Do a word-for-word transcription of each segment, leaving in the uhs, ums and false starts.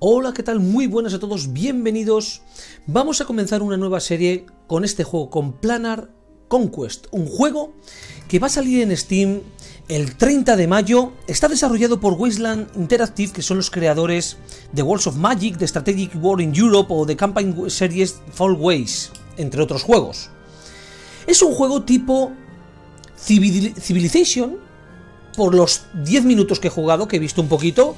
Hola, ¿qué tal? Muy buenas a todos, bienvenidos. Vamos a comenzar una nueva serie con este juego, con Planar Conquest, un juego que va a salir en Steam el treinta de mayo. Está desarrollado por Wasteland Interactive, que son los creadores de Worlds of Magic, de Strategic War in Europe o de Campaign Series Fall Ways, entre otros juegos. Es un juego tipo Civil Civilization, por los diez minutos que he jugado, que he visto un poquito.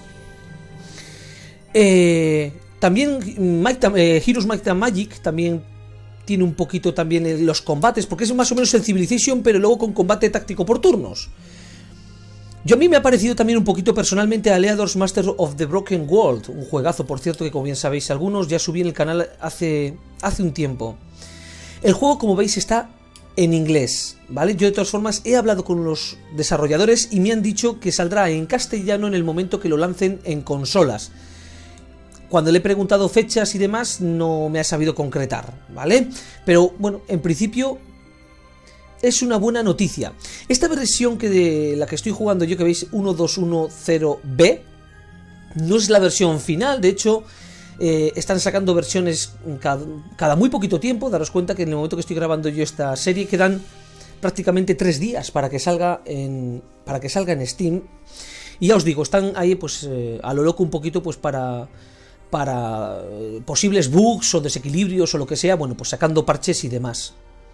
Eh, también Might, eh, Heroes Might and Magic también tiene un poquito también los combates, porque es más o menos el Civilization, pero luego con combate táctico por turnos. Yo a mí me ha parecido también un poquito personalmente a Leador's Master of the Broken World, un juegazo, por cierto, que como bien sabéis algunos, ya subí en el canal hace, hace un tiempo. El juego, como veis, está en inglés, ¿vale? Yo de todas formas he hablado con los desarrolladores y me han dicho que saldrá en castellano en el momento que lo lancen en consolas. Cuando le he preguntado fechas y demás, no me ha sabido concretar, ¿vale? Pero bueno, en principio es una buena noticia. Esta versión que de la que estoy jugando yo, que veis, uno dos uno cero B, no es la versión final. De hecho, eh, están sacando versiones cada, cada muy poquito tiempo. Daros cuenta que en el momento que estoy grabando yo esta serie quedan prácticamente tres días para que salga en, para que salga en Steam. Y ya os digo, están ahí pues eh, a lo loco un poquito pues para... para posibles bugs o desequilibrios o lo que sea, bueno, pues sacando parches y demás.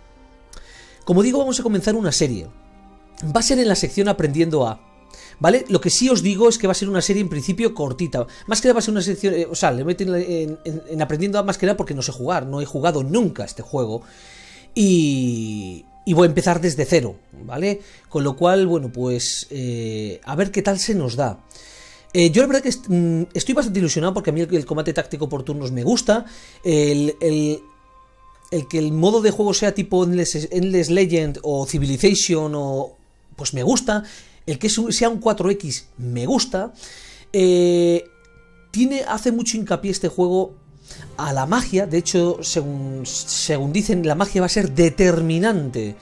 Como digo, vamos a comenzar una serie. Va a ser en la sección Aprendiendo a, ¿vale? Lo que sí os digo es que va a ser una serie en principio cortita. Más que nada va a ser una sección, eh, o sea, le meten en, en, en Aprendiendo a más que nada porque no sé jugar, no he jugado nunca este juego. Y... y voy a empezar desde cero, ¿vale? Con lo cual, bueno, pues eh, a ver qué tal se nos da. Eh, yo la verdad que est estoy bastante ilusionado porque a mí el, el combate táctico por turnos me gusta. El, el, el que el modo de juego sea tipo Endless, Endless Legend o Civilization, o, pues me gusta. El que sea un cuatro equis me gusta. Eh, tiene, hace mucho hincapié este juego a la magia. De hecho, según, según dicen, la magia va a ser determinante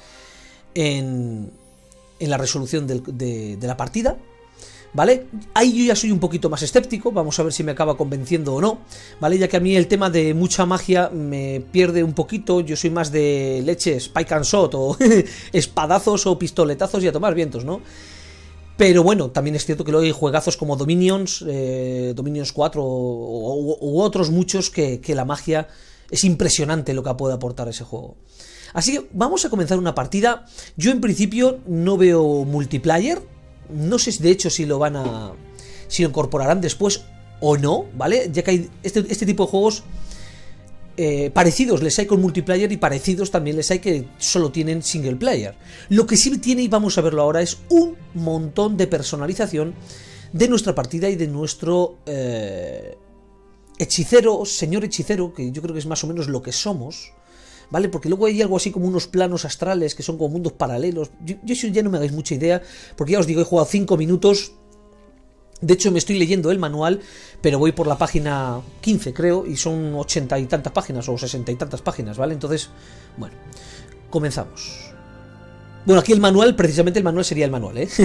en, en la resolución del, de, de la partida, ¿vale? Ahí yo ya soy un poquito más escéptico, vamos a ver si me acaba convenciendo o no, ¿vale? Ya que a mí el tema de mucha magia me pierde un poquito. Yo soy más de leche, spike and shot, o espadazos o pistoletazos y a tomar vientos, ¿no? Pero bueno, también es cierto que luego hay juegazos como Dominions, eh, Dominions cuatro u, u otros muchos que, que la magia es impresionante lo que puede aportar ese juego. Así que vamos a comenzar una partida. Yo en principio no veo multiplayer. No sé de hecho si lo van a... si lo incorporarán después o no, ¿vale? Ya que hay este, este tipo de juegos eh, parecidos les hay con multiplayer y parecidos también les hay que solo tienen single player. Lo que sí tiene, y vamos a verlo ahora, es un montón de personalización de nuestra partida y de nuestro eh, hechicero, señor hechicero, que yo creo que es más o menos lo que somos, ¿vale? Porque luego hay algo así como unos planos astrales que son como mundos paralelos. Yo, yo eso ya no me hagáis mucha idea, porque ya os digo, he jugado cinco minutos. De hecho, me estoy leyendo el manual, pero voy por la página quince, creo, y son ochenta y tantas páginas, o sesenta y tantas páginas, ¿vale? Entonces, bueno, comenzamos. Bueno, aquí el manual, precisamente el manual sería el manual, ¿eh?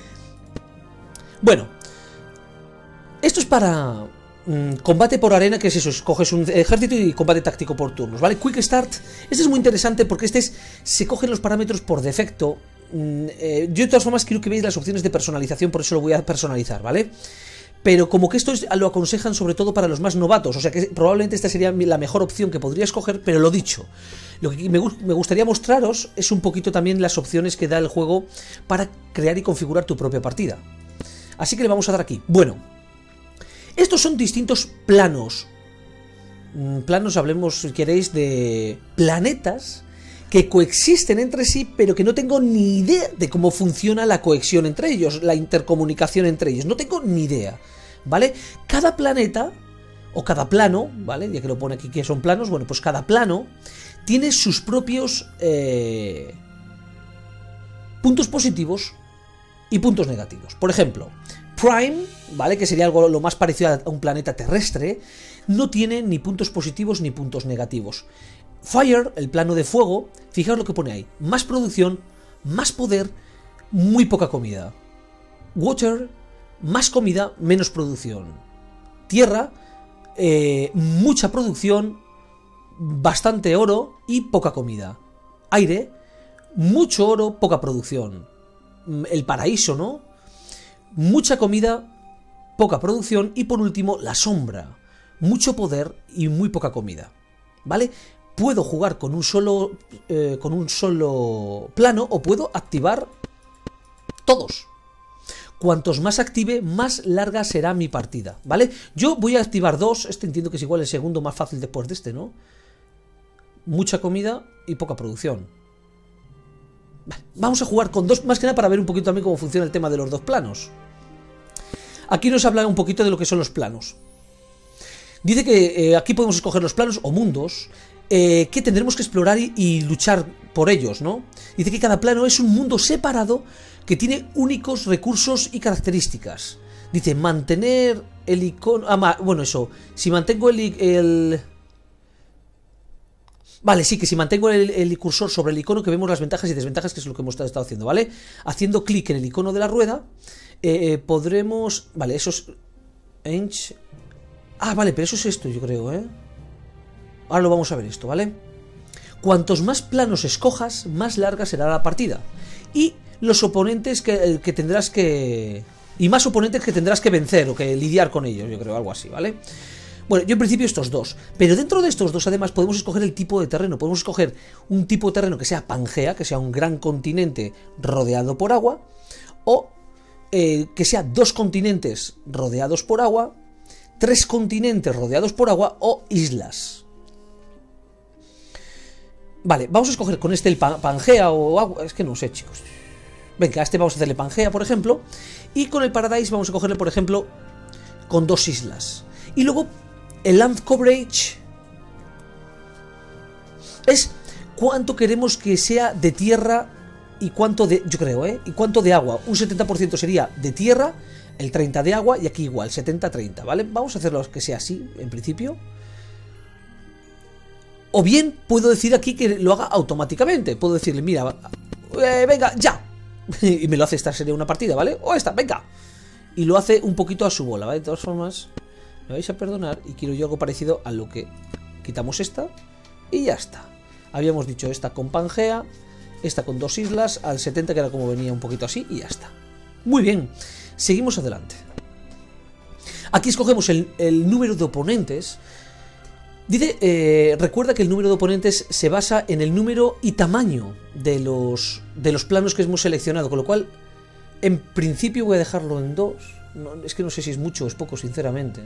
Bueno, esto es para... combate por arena, que es eso, coges un ejército y combate táctico por turnos, ¿vale? Quick Start, este es muy interesante porque este es, se cogen los parámetros por defecto. eh, Yo de todas formas quiero que veáis las opciones de personalización, por eso lo voy a personalizar, ¿vale? Pero como que esto es, lo aconsejan sobre todo para los más novatos, o sea que probablemente esta sería la mejor opción que podría escoger, pero lo dicho, lo que me, me gustaría mostraros es un poquito también las opciones que da el juego para crear y configurar tu propia partida. Así que le vamos a dar aquí. Bueno, estos son distintos planos. Planos, hablemos si queréis de planetas que coexisten entre sí, pero que no tengo ni idea de cómo funciona la cohesión entre ellos, la intercomunicación entre ellos. No tengo ni idea, ¿vale? Cada planeta, o cada plano, ¿vale? Ya que lo pone aquí que son planos, bueno, pues cada plano tiene sus propios eh, puntos positivos y puntos negativos. Por ejemplo, Prime, ¿vale? Que sería algo lo más parecido a un planeta terrestre, no tiene ni puntos positivos ni puntos negativos. Fire, el plano de fuego, fijaos lo que pone ahí: más producción, más poder, muy poca comida. Water, más comida, menos producción. Tierra, eh, mucha producción, bastante oro y poca comida. Aire, mucho oro, poca producción. El paraíso, ¿no? Mucha comida, poca producción. Y por último, la sombra. Mucho poder y muy poca comida. ¿Vale? Puedo jugar con un solo, eh, con un solo plano o puedo activar todos. Cuantos más active, más larga será mi partida, ¿vale? Yo voy a activar dos. Este entiendo que es igual el segundo más fácil después de este, ¿no? Mucha comida y poca producción. Vamos a jugar con dos, más que nada para ver un poquito también cómo funciona el tema de los dos planos. Aquí nos habla un poquito de lo que son los planos. Dice que eh, aquí podemos escoger los planos o mundos eh, que tendremos que explorar y, y luchar por ellos, ¿no? Dice que cada plano es un mundo separado que tiene únicos recursos y características. Dice, mantener el icono... Ah, bueno, eso. Si mantengo el... el... Vale, sí, que si mantengo el, el cursor sobre el icono que vemos las ventajas y desventajas, que es lo que hemos estado haciendo, ¿vale? Haciendo clic en el icono de la rueda, eh, podremos... Vale, eso es... Ench... Ah, vale, pero eso es esto, yo creo, ¿eh? Ahora lo vamos a ver esto, ¿vale? Cuantos más planos escojas, más larga será la partida. Y los oponentes que, que tendrás que... Y más oponentes que tendrás que vencer o que lidiar con ellos, yo creo, algo así, ¿vale? Bueno, yo en principio estos dos. Pero dentro de estos dos, además, podemos escoger el tipo de terreno. Podemos escoger un tipo de terreno que sea Pangea, que sea un gran continente rodeado por agua. O eh, que sea dos continentes rodeados por agua, tres continentes rodeados por agua o islas. Vale, vamos a escoger con este el Pangea o agua. Es que no sé, chicos. Venga, a este vamos a hacerle Pangea, por ejemplo. Y con el Paradise vamos a cogerle, por ejemplo, con dos islas. Y luego el Land Coverage es cuánto queremos que sea de tierra y cuánto de... Yo creo, ¿eh? Y cuánto de agua. Un setenta por ciento sería de tierra, el treinta por ciento de agua y aquí igual, setenta treinta, ¿vale? Vamos a hacerlo que sea así, en principio. O bien puedo decir aquí que lo haga automáticamente. Puedo decirle, mira, eh, venga, ya. Y me lo hace, esta sería una partida, ¿vale? O esta, venga. Y lo hace un poquito a su bola, ¿vale? De todas formas, me vais a perdonar y quiero yo algo parecido a lo que... Quitamos esta y ya está. Habíamos dicho esta con Pangea, esta con dos islas, al setenta que era como venía un poquito así y ya está. Muy bien, seguimos adelante. Aquí escogemos el, el número de oponentes. Dice, eh, recuerda que el número de oponentes se basa en el número y tamaño de los, de los planos que hemos seleccionado, con lo cual, en principio voy a dejarlo en dos. No, es que no sé si es mucho o es poco, sinceramente.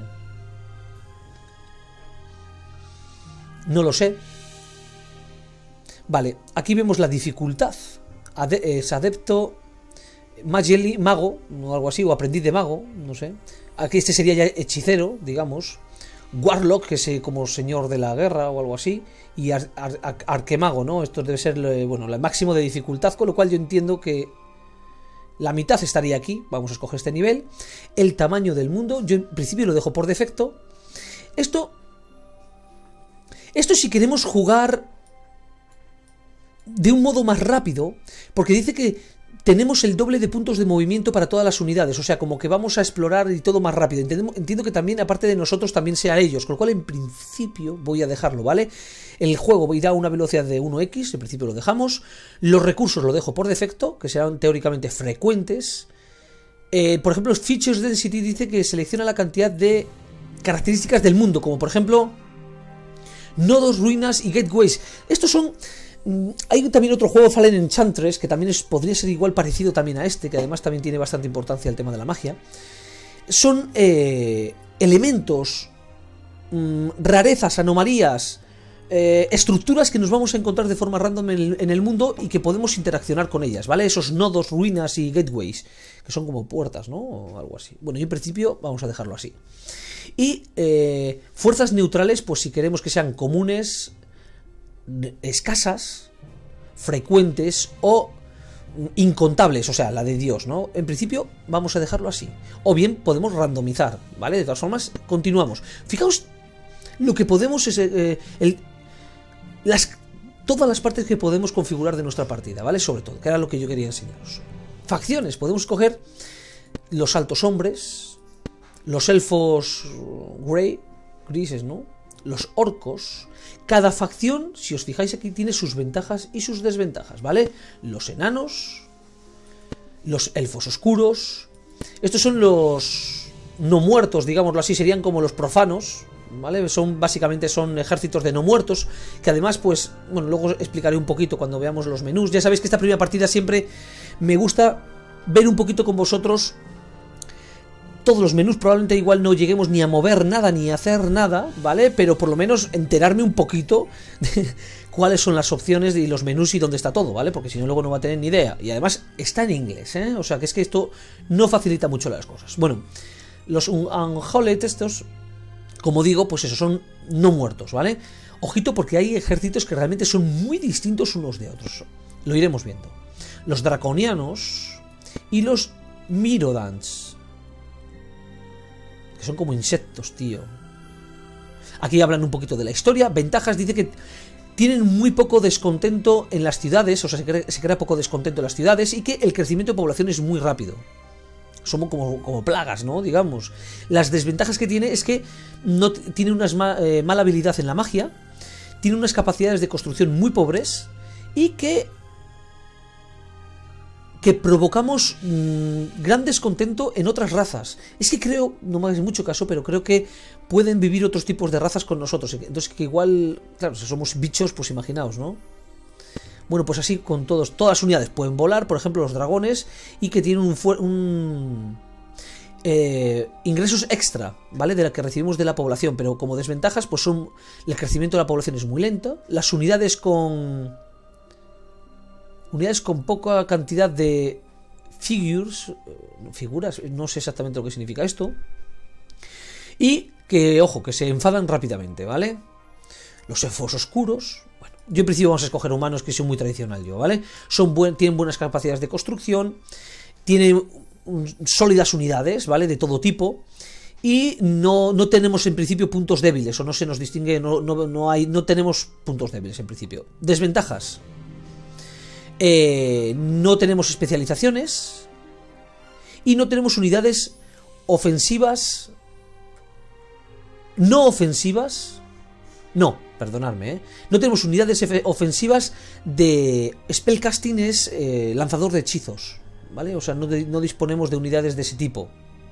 No lo sé. Vale, aquí vemos la dificultad. Ade es adepto, Mageli, mago, o algo así, o aprendiz de mago, no sé. Aquí este sería ya hechicero, digamos. Warlock, que es como señor de la guerra o algo así. Y ar ar ar arquemago, ¿no? Esto debe ser, bueno, el máximo de dificultad, con lo cual yo entiendo que la mitad estaría aquí. Vamos a escoger este nivel. El tamaño del mundo, yo en principio lo dejo por defecto. Esto... Esto si queremos jugar de un modo más rápido, porque dice que tenemos el doble de puntos de movimiento para todas las unidades, o sea, como que vamos a explorar y todo más rápido. Entiendo, entiendo que también, aparte de nosotros, también sea ellos, con lo cual en principio voy a dejarlo, ¿vale? El juego irá a una velocidad de uno equis, en principio lo dejamos. Los recursos lo dejo por defecto, que serán teóricamente frecuentes. Eh, por ejemplo, Features Density dice que selecciona la cantidad de características del mundo, como por ejemplo nodos, ruinas y gateways. Estos son... Hay también otro juego, Fallen Enchantress, que también es, podría ser igual parecido también a este, que además también tiene bastante importancia el tema de la magia. Son eh, elementos, mmm, rarezas, anomalías, eh, estructuras que nos vamos a encontrar de forma random en el, en el mundo y que podemos interaccionar con ellas, ¿vale? Esos nodos, ruinas y gateways, que son como puertas, ¿no? O algo así. Bueno, yo en principio vamos a dejarlo así. Y eh, fuerzas neutrales, pues si queremos que sean comunes, escasas, frecuentes o incontables, o sea, la de Dios, ¿no? En principio vamos a dejarlo así. O bien podemos randomizar, ¿vale? De todas formas, continuamos. Fijaos lo que podemos es eh, el, las, todas las partes que podemos configurar de nuestra partida, ¿vale? Sobre todo, que era lo que yo quería enseñaros. Facciones, podemos coger los altos hombres, los elfos grey, grises, ¿no? Los orcos. Cada facción, si os fijáis aquí, tiene sus ventajas y sus desventajas, ¿vale? Los enanos, los elfos oscuros. Estos son los no muertos, digámoslo así, serían como los profanos, ¿vale? Son básicamente son ejércitos de no muertos, que además, pues, bueno, luego explicaré un poquito cuando veamos los menús. Ya sabéis que esta primera partida siempre me gusta ver un poquito con vosotros todos los menús. Probablemente igual no lleguemos ni a mover nada ni a hacer nada, ¿vale? Pero por lo menos enterarme un poquito de cuáles son las opciones y los menús y dónde está todo, ¿vale? Porque si no luego no va a tener ni idea. Y además está en inglés, ¿eh? O sea que es que esto no facilita mucho las cosas. Bueno, los Unholy estos, como digo, pues eso, son no muertos, ¿vale? Ojito porque hay ejércitos que realmente son muy distintos unos de otros. Lo iremos viendo. Los draconianos y los Mirodans, que son como insectos, tío. Aquí hablan un poquito de la historia. Ventajas, dice que tienen muy poco descontento en las ciudades, o sea, se crea, se crea poco descontento en las ciudades y que el crecimiento de población es muy rápido. Somos como, como plagas, ¿no? Digamos. Las desventajas que tiene es que no tiene una eh, mala habilidad en la magia, tiene unas capacidades de construcción muy pobres y que que provocamos mmm, gran descontento en otras razas. Es que creo, no me hagáis mucho caso, pero creo que pueden vivir otros tipos de razas con nosotros. Entonces que igual, claro, si somos bichos, pues imaginaos, ¿no? Bueno, pues así con todos, todas las unidades pueden volar, por ejemplo los dragones, y que tienen un, un eh, ingresos extra, ¿vale? De la que recibimos de la población, pero como desventajas, pues son el crecimiento de la población es muy lento, las unidades con unidades con poca cantidad de figures, figuras, no sé exactamente lo que significa esto, y que, ojo, que se enfadan rápidamente, ¿vale? Los elfos oscuros, bueno, yo en principio vamos a escoger humanos, que son muy tradicional yo, ¿vale? Son buen, tienen buenas capacidades de construcción, tienen un, sólidas unidades, ¿vale? De todo tipo, y no, no tenemos en principio puntos débiles, o no se nos distingue, no, no, no, hay, no tenemos puntos débiles en principio. Desventajas. Eh, no tenemos especializaciones y no tenemos unidades ofensivas, no ofensivas, no, perdonadme, ¿eh? No tenemos unidades ofensivas de spellcasting, es eh, lanzador de hechizos, ¿vale? O sea, no, de, no disponemos de unidades de ese tipo.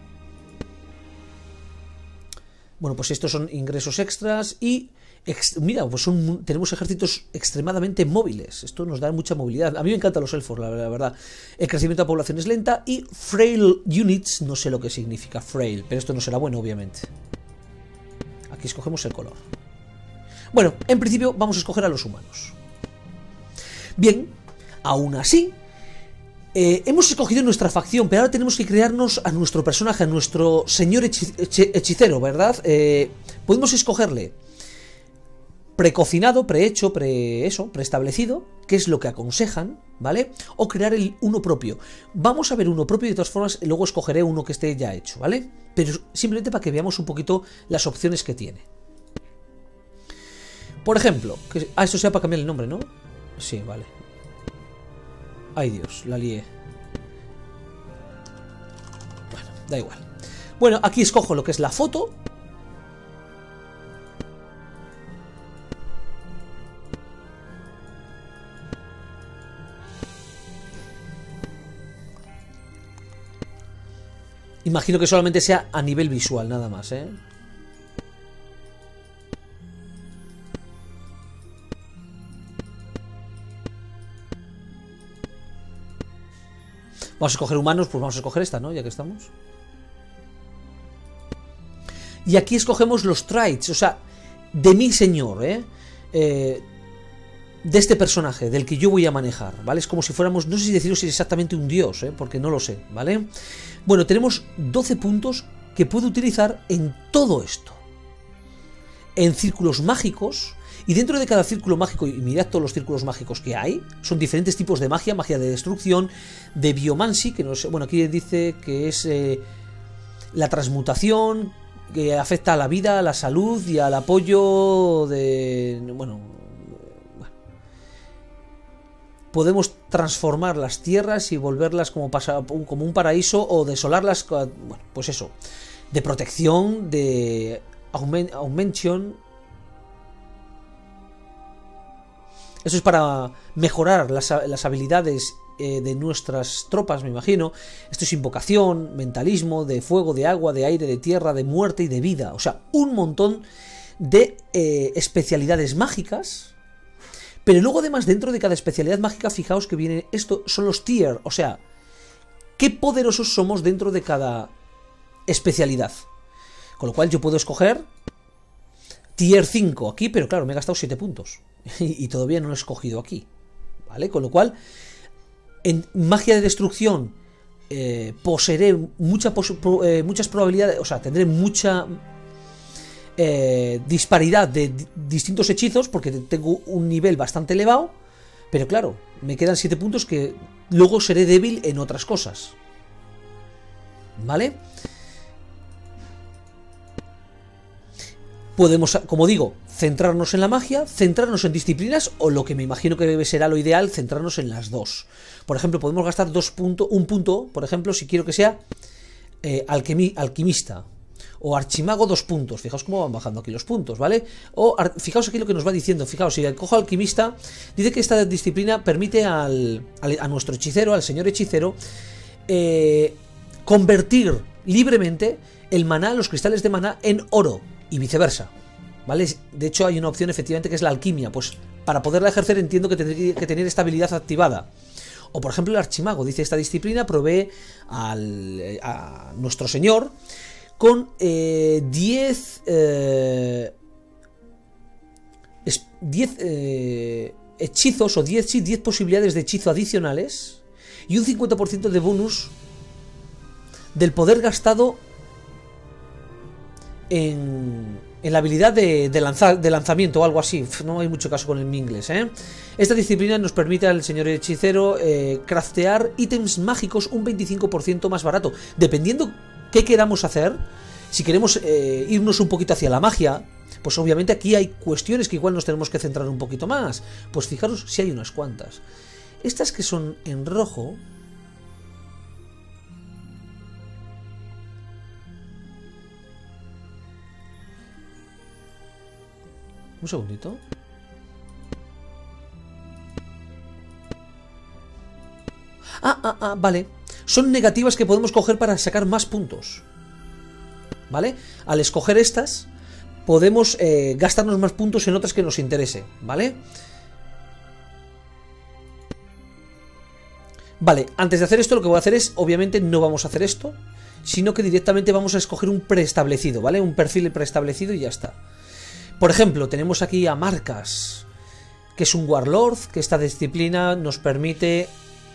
Bueno, pues estos son ingresos extras y Ex mira, pues son, tenemos ejércitos extremadamente móviles. Esto nos da mucha movilidad. A mí me encantan los elfos, la, la verdad. El crecimiento de la población es lenta. Y frail units, no sé lo que significa frail, pero esto no será bueno, obviamente. Aquí escogemos el color. Bueno, en principio vamos a escoger a los humanos. Bien, aún así, eh, hemos escogido nuestra facción, pero ahora tenemos que crearnos a nuestro personaje, a nuestro señor hechicero, ¿verdad? Eh, podemos escogerle precocinado, prehecho, pre eso, preestablecido, que es lo que aconsejan, ¿vale? O crear el uno propio. Vamos a ver uno propio y de todas formas luego escogeré uno que esté ya hecho, ¿vale? Pero simplemente para que veamos un poquito las opciones que tiene. Por ejemplo, que, ah, esto sea para cambiar el nombre, ¿no? Sí, vale. Ay Dios, la lié. Bueno, da igual. Bueno, aquí escojo lo que es la foto. Imagino que solamente sea a nivel visual, nada más, ¿eh? Vamos a escoger humanos, pues vamos a escoger esta, ¿no? Ya que estamos. Y aquí escogemos los traits, o sea, de mi señor, ¿eh? eh de este personaje, del que yo voy a manejar, ¿vale? Es como si fuéramos, no sé si deciros si es exactamente un dios, ¿eh? Porque no lo sé, ¿vale? Bueno, tenemos doce puntos que puedo utilizar en todo esto. En círculos mágicos, y dentro de cada círculo mágico, y mirad todos los círculos mágicos que hay, son diferentes tipos de magia, magia de destrucción, de biomancy, que no sé, bueno, aquí dice que es eh, la transmutación, que afecta a la vida, a la salud y al apoyo de, bueno, podemos transformar las tierras y volverlas como, pasa, como un paraíso o desolarlas, bueno, pues eso, de protección, de Aument Augmentation. Eso es para mejorar las, las habilidades eh, de nuestras tropas, me imagino. Esto es invocación, mentalismo, de fuego, de agua, de aire, de tierra, de muerte y de vida. O sea, un montón de eh, especialidades mágicas. Pero luego además dentro de cada especialidad mágica, fijaos que viene esto, son los tier. O sea, qué poderosos somos dentro de cada especialidad. Con lo cual yo puedo escoger tier cinco aquí, pero claro, me he gastado siete puntos. Y todavía no lo he escogido aquí. ¿Vale? Con lo cual, en magia de destrucción eh, poseeré mucha pos pro eh, muchas probabilidades, o sea, tendré mucha eh, disparidad de di distintos hechizos, porque tengo un nivel bastante elevado, pero claro, me quedan siete puntos que luego seré débil en otras cosas. ¿Vale? Podemos, como digo, centrarnos en la magia, centrarnos en disciplinas, o lo que me imagino que será lo ideal, centrarnos en las dos. Por ejemplo, podemos gastar dos puntos, un punto, por ejemplo, si quiero que sea eh, alquimi, alquimista, o archimago, dos puntos. Fijaos cómo van bajando aquí los puntos, ¿vale? O fijaos aquí lo que nos va diciendo. Fijaos, si cojo alquimista, dice que esta disciplina permite al, al, a nuestro hechicero, al señor hechicero, eh, convertir libremente el maná, los cristales de maná, en oro. Y viceversa, ¿vale? De hecho hay una opción efectivamente que es la alquimia. Pues para poderla ejercer entiendo que tendré que tener esta habilidad activada. O por ejemplo el archimago, dice esta disciplina provee al, a nuestro señor con eh, diez eh, eh, hechizos o diez, sí, diez posibilidades de hechizo adicionales y un cincuenta por ciento de bonus del poder gastado En, en la habilidad de, de, lanzar, de lanzamiento o algo así. No hay mucho caso con el inglés, ¿eh? Esta disciplina nos permite al señor hechicero eh, craftear ítems mágicos un veinticinco por ciento más barato. Dependiendo qué queramos hacer, si queremos eh, irnos un poquito hacia la magia, pues obviamente aquí hay cuestiones que igual nos tenemos que centrar un poquito más. Pues fijaros si hay unas cuantas. Estas que son en rojo... Un segundito. Ah, ah, ah, vale. Son negativas que podemos coger para sacar más puntos. ¿Vale? Al escoger estas, podemos eh, gastarnos más puntos en otras que nos interese. ¿Vale? Vale, antes de hacer esto lo que voy a hacer es, obviamente no vamos a hacer esto, sino que directamente vamos a escoger un preestablecido, ¿vale? Un perfil preestablecido y ya está. Por ejemplo, tenemos aquí a Marcas, que es un Warlord, que esta disciplina nos permite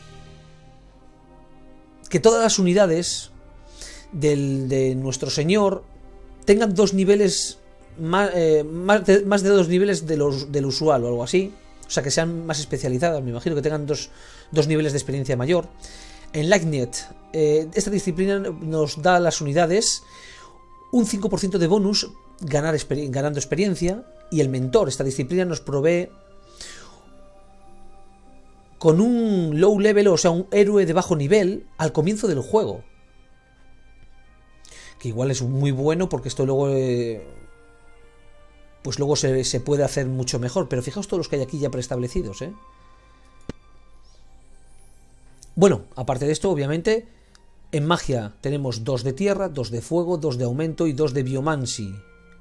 que todas las unidades del, de nuestro señor tengan dos niveles, más, eh, más, de, más de dos niveles de los, del usual o algo así. O sea, que sean más especializadas, me imagino que tengan dos, dos niveles de experiencia mayor. En Lightnet, eh, esta disciplina nos da a las unidades un cinco por ciento de bonus ganar exper ganando experiencia, y el mentor, esta disciplina nos provee con un low level, o sea, un héroe de bajo nivel al comienzo del juego, que igual es muy bueno porque esto luego eh, pues luego se, se puede hacer mucho mejor, pero fijaos todos los que hay aquí ya preestablecidos, ¿eh? Bueno, aparte de esto, obviamente en magia tenemos dos de tierra, dos de fuego, dos de aumento y dos de biomancy.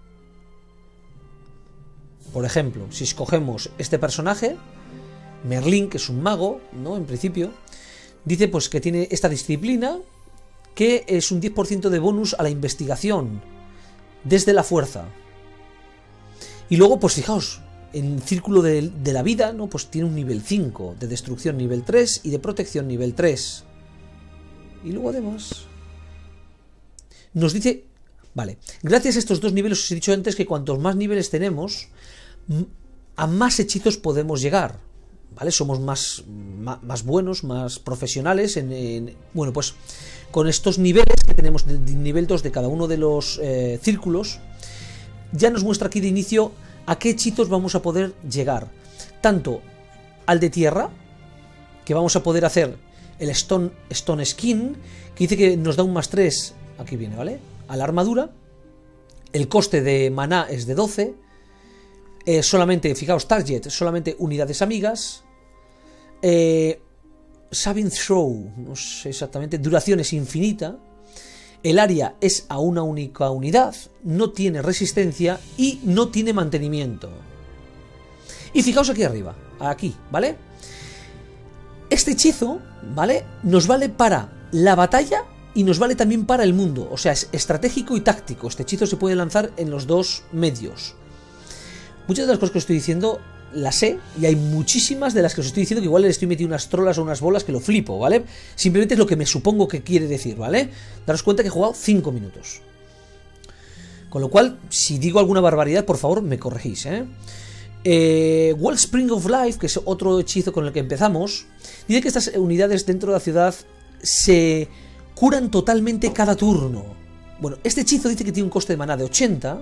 Por ejemplo, si escogemos este personaje, Merlín, que es un mago, ¿no? En principio, dice pues que tiene esta disciplina, que es un diez por ciento de bonus a la investigación desde la fuerza. Y luego, pues fijaos, en círculo de, de la vida, ¿no? Pues tiene un nivel cinco, de destrucción nivel tres y de protección nivel tres. Y luego además nos dice, vale, gracias a estos dos niveles os he dicho antes que cuantos más niveles tenemos, a más hechizos podemos llegar, ¿vale? Somos más, más, más buenos, más profesionales en, en... Bueno, pues con estos niveles que tenemos de, de nivel dos de cada uno de los eh, círculos, ya nos muestra aquí de inicio a qué hechizos vamos a poder llegar. Tanto al de tierra, que vamos a poder hacer el Stone, Stone Skin, que dice que nos da un más tres, aquí viene, ¿vale? A la armadura. El coste de maná es de doce. Eh, solamente, fijaos, target, solamente unidades amigas. Eh, Saving Throw, no sé exactamente, duración es infinita. El área es a una única unidad, no tiene resistencia y no tiene mantenimiento. Y fijaos aquí arriba, aquí, ¿vale? Este hechizo, ¿vale? Nos vale para la batalla y nos vale también para el mundo. O sea, es estratégico y táctico. Este hechizo se puede lanzar en los dos medios. Muchas de las cosas que os estoy diciendo las sé, y hay muchísimas de las que os estoy diciendo que igual le estoy metiendo unas trolas o unas bolas que lo flipo, ¿vale? Simplemente es lo que me supongo que quiere decir, ¿vale? Daros cuenta que he jugado cinco minutos. Con lo cual, si digo alguna barbaridad, por favor, me corregís, ¿eh? eh Wellspring of Life, que es otro hechizo con el que empezamos, dice que estas unidades dentro de la ciudad se curan totalmente cada turno. Bueno, este hechizo dice que tiene un coste de maná de ochenta.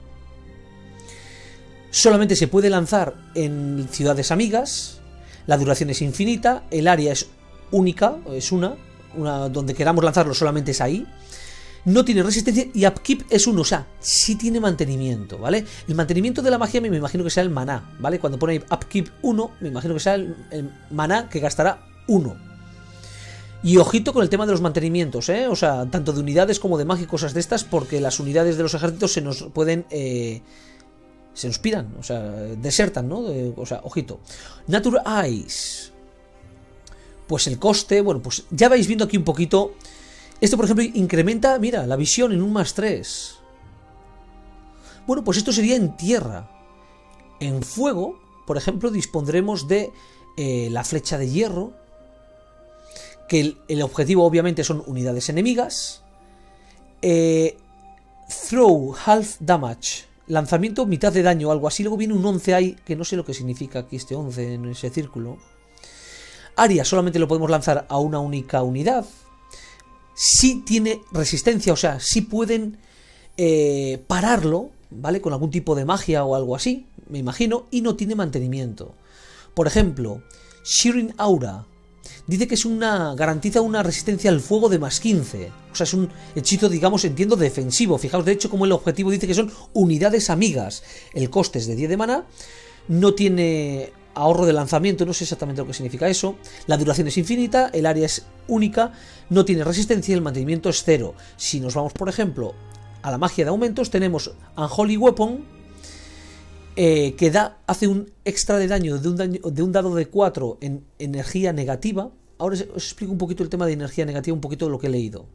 Solamente se puede lanzar en ciudades amigas, la duración es infinita, el área es única, es una, una donde queramos lanzarlo solamente es ahí, no tiene resistencia y upkeep es uno, o sea, sí tiene mantenimiento, ¿vale? El mantenimiento de la magia me imagino que sea el maná, ¿vale? Cuando pone upkeep uno, me imagino que sea el, el maná que gastará uno. Y ojito con el tema de los mantenimientos, ¿eh? O sea, tanto de unidades como de magia y cosas de estas, porque las unidades de los ejércitos se nos pueden... Eh, se nos piran, o sea, desertan, ¿no? De, o sea, ojito. Nature Eyes. Pues el coste, bueno, pues ya vais viendo aquí un poquito. Esto, por ejemplo, incrementa, mira, la visión en un más tres. Bueno, pues esto sería en tierra. En fuego, por ejemplo, dispondremos de eh, la flecha de hierro. Que el, el objetivo, obviamente, son unidades enemigas. Eh, throw half damage. Lanzamiento mitad de daño, algo así. Luego viene un once ahí, que no sé lo que significa aquí este once en ese círculo. Área solamente lo podemos lanzar a una única unidad. Sí tiene resistencia, o sea, sí pueden eh, pararlo, ¿vale? Con algún tipo de magia o algo así, me imagino. Y no tiene mantenimiento. Por ejemplo, Shearing Aura. Dice que es una garantiza una resistencia al fuego de más quince. O sea, es un hechizo, digamos, entiendo, defensivo. Fijaos, de hecho, como el objetivo dice que son unidades amigas. El coste es de diez de maná. No tiene ahorro de lanzamiento, no sé exactamente lo que significa eso. La duración es infinita, el área es única, no tiene resistencia y el mantenimiento es cero. Si nos vamos, por ejemplo, a la magia de aumentos, tenemos Unholy Weapon, eh, que da, hace un extra de daño de un, daño, de un dado de cuatro en energía negativa. Ahora os explico un poquito el tema de energía negativa, un poquito de lo que he leído.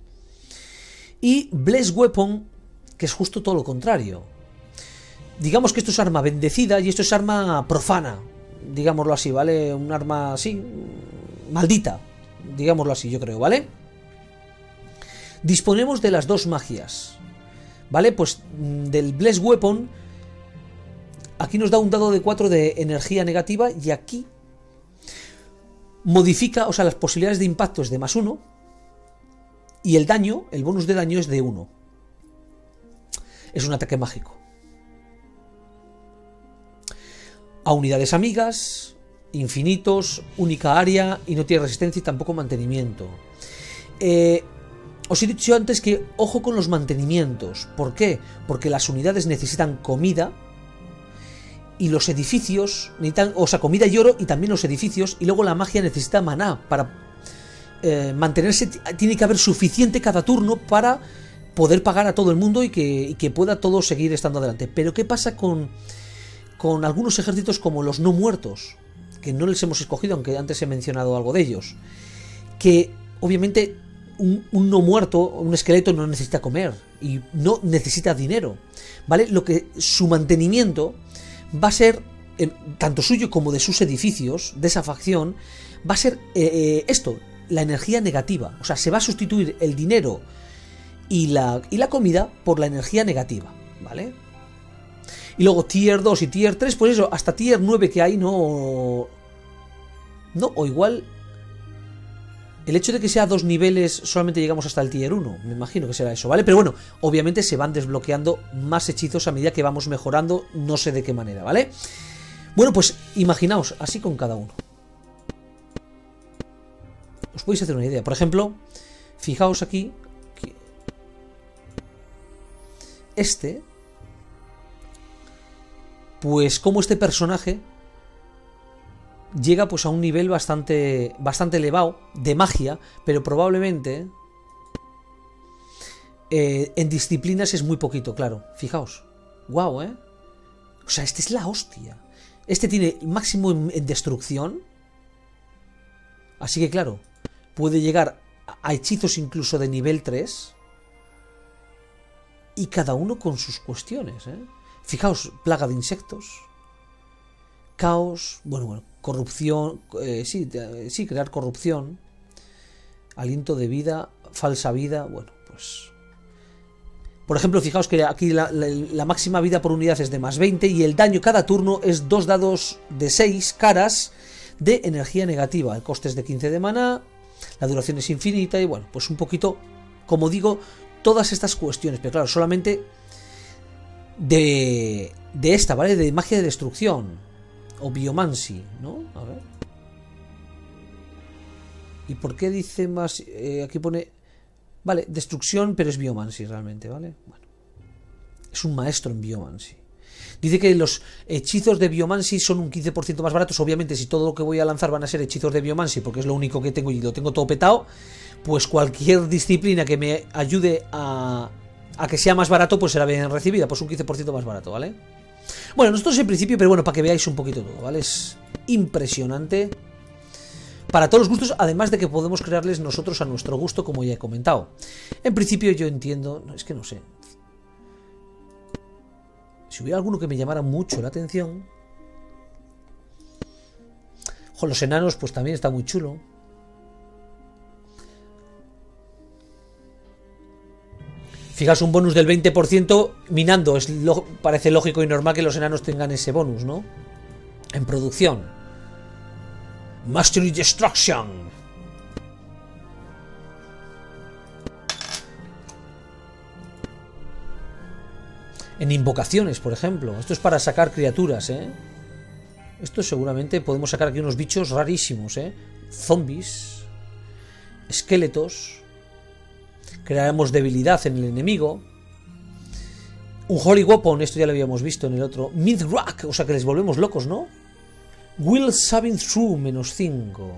Y Blessed Weapon, que es justo todo lo contrario. Digamos que esto es arma bendecida y esto es arma profana, digámoslo así, ¿vale? Un arma así, maldita, digámoslo así, yo creo, ¿vale? Disponemos de las dos magias, ¿vale? Pues del Blessed Weapon, aquí nos da un dado de cuatro de energía negativa y aquí modifica, o sea, las posibilidades de impacto es de más uno y el daño, el bonus de daño es de uno. Es un ataque mágico. A unidades amigas, infinitos, única área y no tiene resistencia y tampoco mantenimiento. Eh, os he dicho antes que ojo con los mantenimientos. ¿Por qué? Porque las unidades necesitan comida y los edificios necesitan, o sea, comida y oro y también los edificios, y luego la magia necesita maná para eh, mantenerse. Tiene que haber suficiente cada turno para poder pagar a todo el mundo y que, y que pueda todo seguir estando adelante. Pero ¿qué pasa con... con algunos ejércitos como los no muertos, que no les hemos escogido, aunque antes he mencionado algo de ellos, que obviamente un, un no muerto, un esqueleto no necesita comer y no necesita dinero, ¿vale? Lo que su mantenimiento va a ser, eh, tanto suyo como de sus edificios, de esa facción, va a ser eh, eh, esto, la energía negativa, o sea, se va a sustituir el dinero y la, y la comida por la energía negativa, ¿vale? Y luego tier dos y tier tres, pues eso, hasta tier nueve que hay no... No, o igual... El hecho de que sea dos niveles solamente llegamos hasta el tier uno, me imagino que será eso, ¿vale? Pero bueno, obviamente se van desbloqueando más hechizos a medida que vamos mejorando, no sé de qué manera, ¿vale? Bueno, pues imaginaos, así con cada uno. Os podéis hacer una idea. Por ejemplo, fijaos aquí... este, pues como este personaje llega pues a un nivel bastante, bastante elevado de magia, pero probablemente eh, en disciplinas es muy poquito, claro. Fijaos, guau, ¿eh? O sea, este es la hostia. Este tiene máximo en, en destrucción. Así que claro, puede llegar a hechizos incluso de nivel tres. Y cada uno con sus cuestiones, ¿eh? Fijaos, plaga de insectos. Caos, bueno, bueno, corrupción, eh, sí, eh, sí, crear corrupción. Aliento de vida, falsa vida, bueno, pues... Por ejemplo, fijaos que aquí la, la, la máxima vida por unidad es de más veinte y el daño cada turno es dos dados de seis caras de energía negativa. El coste es de quince de maná, la duración es infinita y bueno, pues un poquito, como digo, todas estas cuestiones. Pero claro, solamente de, de esta, ¿vale? De magia de destrucción o biomancy, ¿no? A ver. ¿Y por qué dice más? Eh, aquí pone... Vale, destrucción, pero es biomancy realmente, ¿vale? Bueno, es un maestro en biomancy. Dice que los hechizos de biomancy son un quince por ciento más baratos. Obviamente, si todo lo que voy a lanzar van a ser hechizos de biomancy, porque es lo único que tengo y lo tengo todo petado, pues cualquier disciplina que me ayude a, a que sea más barato, pues será bien recibida. Pues un quince por ciento más barato, ¿vale? Bueno, nosotros en principio, pero bueno, para que veáis un poquito todo, ¿vale? Es impresionante. Para todos los gustos, además de que podemos crearles nosotros a nuestro gusto, como ya he comentado. En principio yo entiendo... No, es que no sé. Si hubiera alguno que me llamara mucho la atención... Ojo, los enanos pues también está muy chulo. Fijaos, un bonus del veinte por ciento minando. Es lo... Parece lógico y normal que los enanos tengan ese bonus, ¿no? En producción. Mastery Destruction. En invocaciones, por ejemplo. Esto es para sacar criaturas, ¿eh? Esto seguramente podemos sacar aquí unos bichos rarísimos, ¿eh? Zombies. Esqueletos. Crearemos debilidad en el enemigo. Un Holy Weapon, esto ya lo habíamos visto en el otro. Mithrak, o sea que les volvemos locos, ¿no? Will Saving Through, menos cinco.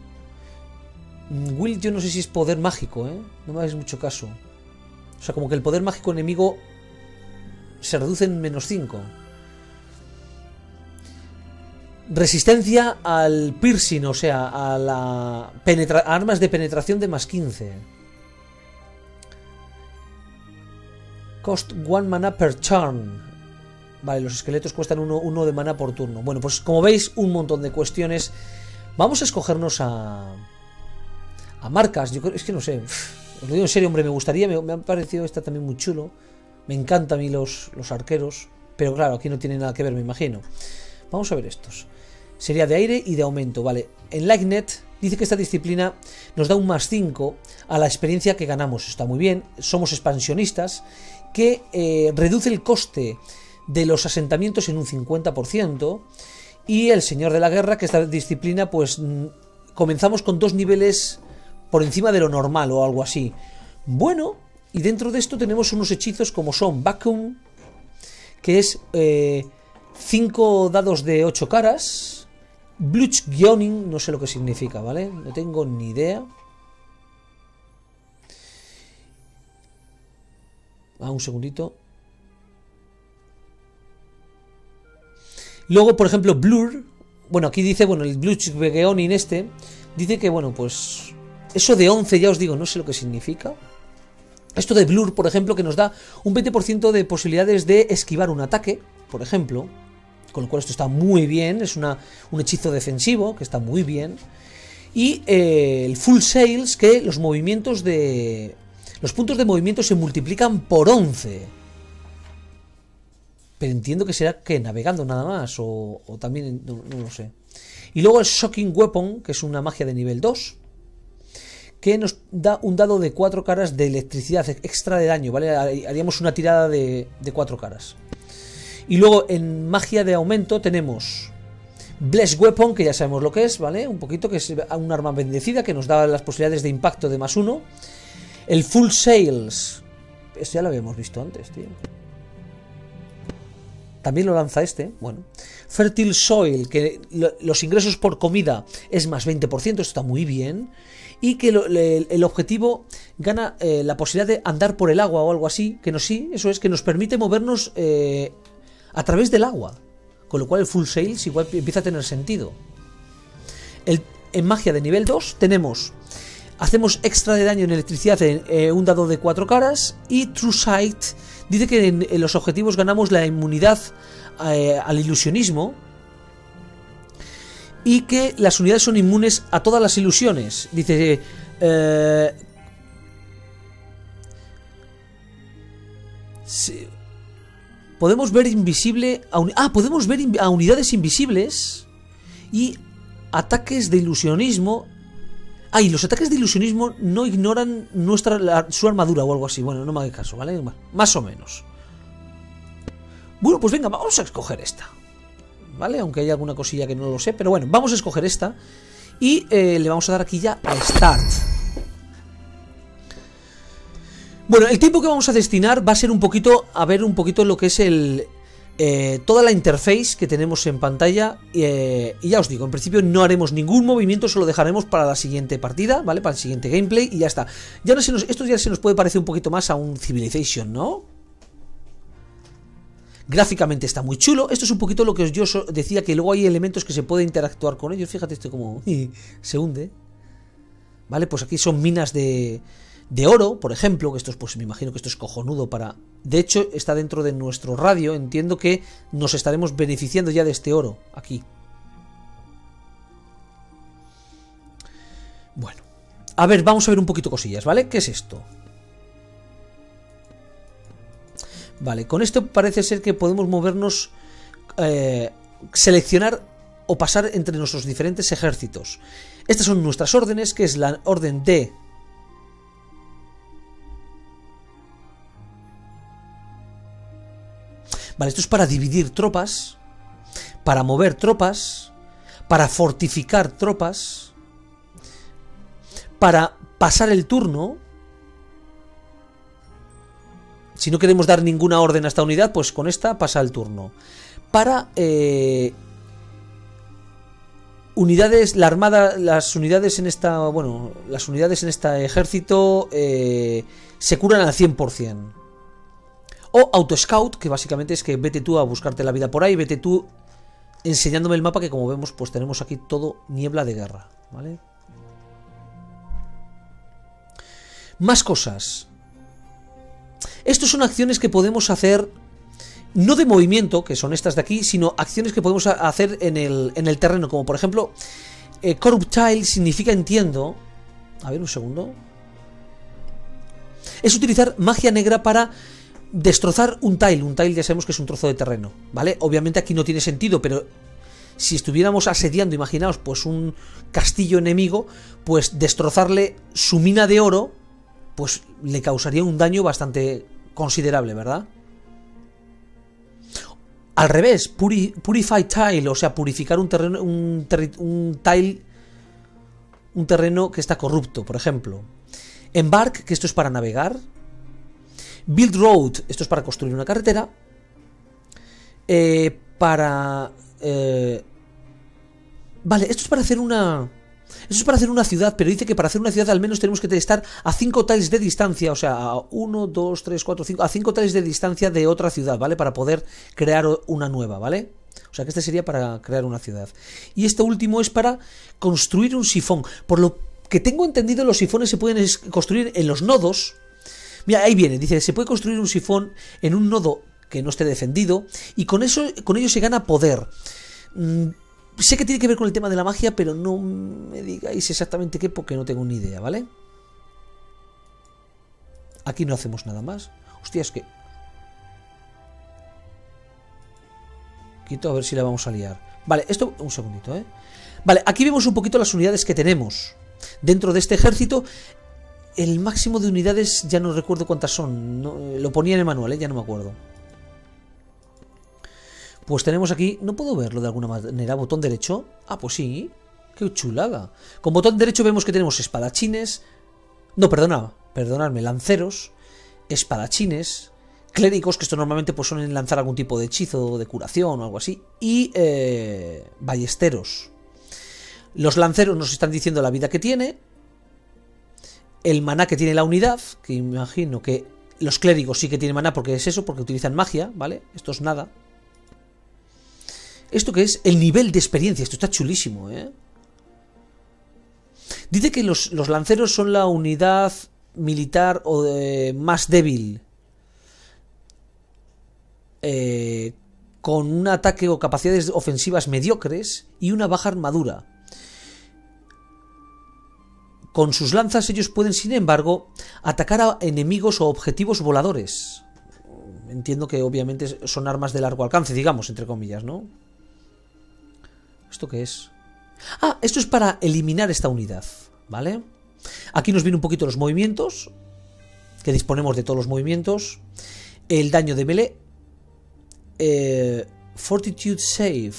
Will, yo no sé si es poder mágico, ¿eh? No me hagáis mucho caso. O sea, como que el poder mágico enemigo se reduce en menos cinco. Resistencia al piercing, o sea, a la penetra armas de penetración de más quince. Cost one mana per turn. Vale, los esqueletos cuestan uno, uno de mana por turno. Bueno, pues como veis, un montón de cuestiones. Vamos a escogernos a... A marcas. Yo creo, es que no sé. Os lo digo en serio, hombre, me gustaría. Me, me ha parecido esta también muy chulo. Me encantan a mí los, los arqueros. Pero claro, aquí no tiene nada que ver, me imagino. Vamos a ver estos. Sería de aire y de aumento, vale. En Lightnet dice que esta disciplina nos da un más cinco a la experiencia que ganamos. Está muy bien. Somos expansionistas. Que eh, reduce el coste de los asentamientos en un cincuenta por ciento. Y el Señor de la Guerra, que esta disciplina, pues comenzamos con dos niveles por encima de lo normal o algo así. Bueno, y dentro de esto tenemos unos hechizos como son Vacuum, que es cinco eh, dados de ocho caras. Blutgioning, no sé lo que significa, ¿vale? No tengo ni idea. Ah, un segundito. Luego, por ejemplo, Blur. Bueno, aquí dice, bueno, el Blutgioning este. Dice que, bueno, pues... Eso de once, ya os digo, no sé lo que significa. Esto de Blur, por ejemplo, que nos da un veinte por ciento de posibilidades de esquivar un ataque, por ejemplo. Con lo cual esto está muy bien. Es una, un hechizo defensivo, que está muy bien. Y eh, el Full Sails, que los movimientos de... Los puntos de movimiento se multiplican por once. Pero entiendo que será que navegando nada más. O, o también, no, no lo sé. Y luego el Shocking Weapon, que es una magia de nivel dos. Que nos da un dado de cuatro caras de electricidad extra de daño, ¿vale? Haríamos una tirada de, de cuatro caras. Y luego en magia de aumento tenemos Blessed Weapon, que ya sabemos lo que es, ¿vale? Un poquito, que es un arma bendecida que nos da las posibilidades de impacto de más uno. El Full Sails, eso ya lo habíamos visto antes, tío. También lo lanza este, bueno. Fertile Soil, que lo, los ingresos por comida es más veinte por ciento, esto está muy bien. Y que lo, le, el objetivo gana eh, la posibilidad de andar por el agua o algo así, que nos sí, eso es, que nos permite movernos eh, a través del agua. Con lo cual el Full Sails igual empieza a tener sentido. El, en magia de nivel dos tenemos... Hacemos extra de daño en electricidad en eh, un dado de cuatro caras. Y True Sight dice que en, en los objetivos ganamos la inmunidad eh, al ilusionismo. Y que las unidades son inmunes a todas las ilusiones. Dice... Eh, sí, podemos ver invisible... A un, ah, podemos ver a unidades invisibles. Y ataques de ilusionismo... Ah, y los ataques de ilusionismo no ignoran nuestra la, su armadura o algo así. Bueno, no me haga caso, ¿vale? Más o menos. Bueno, pues venga, vamos a escoger esta. ¿Vale? Aunque haya alguna cosilla que no lo sé. Pero bueno, vamos a escoger esta. Y eh, le vamos a dar aquí ya a Start. Bueno, el tiempo que vamos a destinar va a ser un poquito... A ver un poquito lo que es el... Eh, toda la interface que tenemos en pantalla eh, y ya os digo, en principio no haremos ningún movimiento, solo dejaremos para la siguiente partida, ¿vale? Para el siguiente gameplay y ya está. Ya no se nos, esto ya se nos puede parecer un poquito más a un Civilization, ¿no? Gráficamente está muy chulo. Esto es un poquito lo que yo decía, que luego hay elementos que se puede interactuar con ellos. Fíjate, este como se hunde. Vale, pues aquí son minas de... de oro, por ejemplo, que esto es, pues me imagino que esto es cojonudo para... De hecho, está dentro de nuestro radio, entiendo que nos estaremos beneficiando ya de este oro, aquí. Bueno, a ver, vamos a ver un poquito cosillas, ¿vale? ¿Qué es esto? Vale, con esto parece ser que podemos movernos, eh, seleccionar o pasar entre nuestros diferentes ejércitos. Estas son nuestras órdenes, que es la orden de... Vale, esto es para dividir tropas, para mover tropas, para fortificar tropas, para pasar el turno. Si no queremos dar ninguna orden a esta unidad, pues con esta pasa el turno. Para eh, unidades, la armada, las unidades en esta, bueno, las unidades en este ejército eh, se curan al cien por cien. O Auto Scout, que básicamente es que vete tú a buscarte la vida por ahí, vete tú enseñándome el mapa, que como vemos pues tenemos aquí todo niebla de guerra, ¿vale? Más cosas. Estos son acciones que podemos hacer, no de movimiento, que son estas de aquí, sino acciones que podemos hacer en el, en el terreno, como por ejemplo, eh, Corruptile significa, entiendo, a ver un segundo, es utilizar magia negra para... destrozar un tile, un tile ya sabemos que es un trozo de terreno, ¿vale? Obviamente aquí no tiene sentido, pero si estuviéramos asediando, imaginaos, pues un castillo enemigo, pues destrozarle su mina de oro, pues le causaría un daño bastante considerable, ¿verdad? Al revés, puri, Purify Tile, o sea, purificar un terreno, un, un tile, un terreno que está corrupto, por ejemplo. Embark, que esto es para navegar. Build Road, esto es para construir una carretera. Eh, para... Eh, vale, esto es para hacer una... Esto es para hacer una ciudad, pero dice que para hacer una ciudad al menos tenemos que estar a cinco tiles de distancia, o sea, a uno, dos, tres, cuatro, cinco, a cinco tiles de distancia de otra ciudad, ¿vale? Para poder crear una nueva, ¿vale? O sea, que este sería para crear una ciudad. Y este último es para construir un sifón. Por lo que tengo entendido, los sifones se pueden construir en los nodos. Mira, ahí viene, dice, se puede construir un sifón en un nodo que no esté defendido y con eso, con ello se gana poder. Mm, sé que tiene que ver con el tema de la magia, pero no me digáis exactamente qué porque no tengo ni idea, ¿vale? Aquí no hacemos nada más. Hostia, es que... Quito a ver si la vamos a liar. Vale, esto... Un segundito, ¿eh? Vale, aquí vemos un poquito las unidades que tenemos dentro de este ejército. El máximo de unidades ya no recuerdo cuántas son. No, lo ponía en el manual, ¿eh? Ya no me acuerdo. Pues tenemos aquí... ¿No puedo verlo de alguna manera? ¿Botón derecho? Ah, pues sí. ¡Qué chulada! Con botón derecho vemos que tenemos espadachines... No, perdona, perdonadme. Lanceros, espadachines, clérigos, que esto normalmente pues suelen lanzar algún tipo de hechizo de curación o algo así, y eh, ballesteros. Los lanceros nos están diciendo la vida que tiene, el maná que tiene la unidad, que imagino que los clérigos sí que tienen maná porque es eso, porque utilizan magia, ¿vale? Esto es nada. Esto que es el nivel de experiencia, esto está chulísimo, ¿eh? Dice que los, los lanceros son la unidad militar o de, más débil, eh, con un ataque o capacidades ofensivas mediocres y una baja armadura. Con sus lanzas ellos pueden, sin embargo, atacar a enemigos o objetivos voladores. Entiendo que obviamente son armas de largo alcance, digamos, entre comillas, ¿no? ¿Esto qué es? Ah, esto es para eliminar esta unidad, ¿vale? Aquí nos vienen un poquito los movimientos, que disponemos de todos los movimientos. El daño de melee. Eh, Fortitude Save.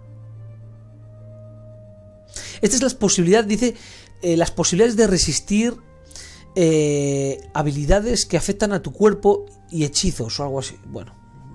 Esta es la posibilidad, dice... Eh, las posibilidades de resistir eh, habilidades que afectan a tu cuerpo y hechizos o algo así. Bueno.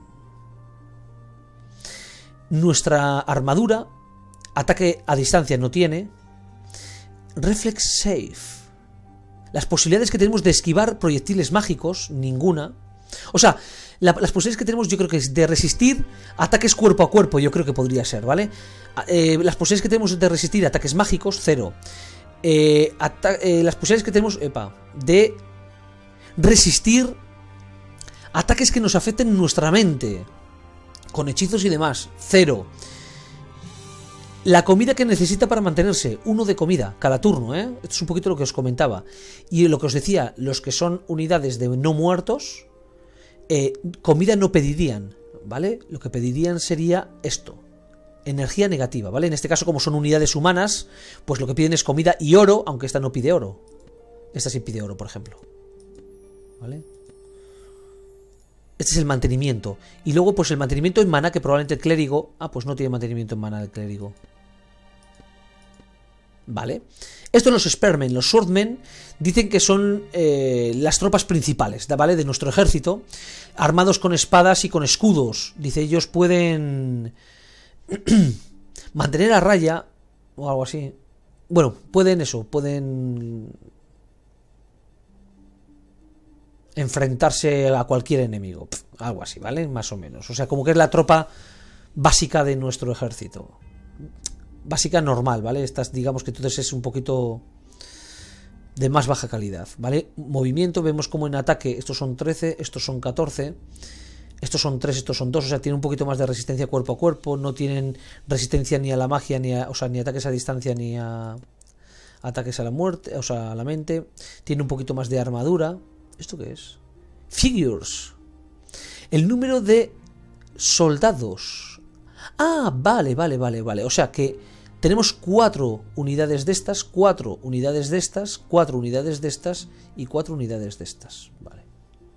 Nuestra armadura, ataque a distancia no tiene. Reflex Save. Las posibilidades que tenemos de esquivar proyectiles mágicos, ninguna. O sea, la, las posibilidades que tenemos yo creo que es de resistir ataques cuerpo a cuerpo, yo creo que podría ser, ¿vale? Eh, las posibilidades que tenemos de resistir ataques mágicos, cero. Eh, eh, las posibilidades que tenemos epa, de resistir ataques que nos afecten nuestra mente, con hechizos y demás, cero. La comida que necesita para mantenerse, uno de comida, cada turno, ¿eh? Esto es un poquito lo que os comentaba. Y lo que os decía, los que son unidades de no muertos, eh, comida no pedirían, ¿vale? Lo que pedirían sería esto. Energía negativa, ¿vale? En este caso, como son unidades humanas, pues lo que piden es comida y oro, aunque esta no pide oro. Esta sí pide oro, por ejemplo. ¿Vale? Este es el mantenimiento. Y luego, pues el mantenimiento en maná, que probablemente el clérigo... Ah, pues no tiene mantenimiento en maná el clérigo. ¿Vale? Estos los Spearmen, los Swordmen, dicen que son eh, las tropas principales, ¿vale? De nuestro ejército, armados con espadas y con escudos. Dice, ellos pueden... mantener a raya o algo así. Bueno, pueden eso, pueden enfrentarse a cualquier enemigo, Pff, algo así, ¿vale? Más o menos. O sea, como que es la tropa básica de nuestro ejército. Básica normal, ¿vale? Estas, digamos que entonces es un poquito de más baja calidad, ¿vale? Movimiento, vemos como en ataque estos son trece, estos son catorce. Estos son tres, estos son dos, o sea, tienen un poquito más de resistencia cuerpo a cuerpo, no tienen resistencia ni a la magia, ni a, o sea, ni ataques a distancia, ni a ataques a la muerte, o sea, a la mente. Tiene un poquito más de armadura. ¿Esto qué es? Figures. El número de soldados. Ah, vale, vale, vale, vale. O sea que tenemos cuatro unidades de estas, cuatro unidades de estas, cuatro unidades de estas y cuatro unidades de estas. Vale.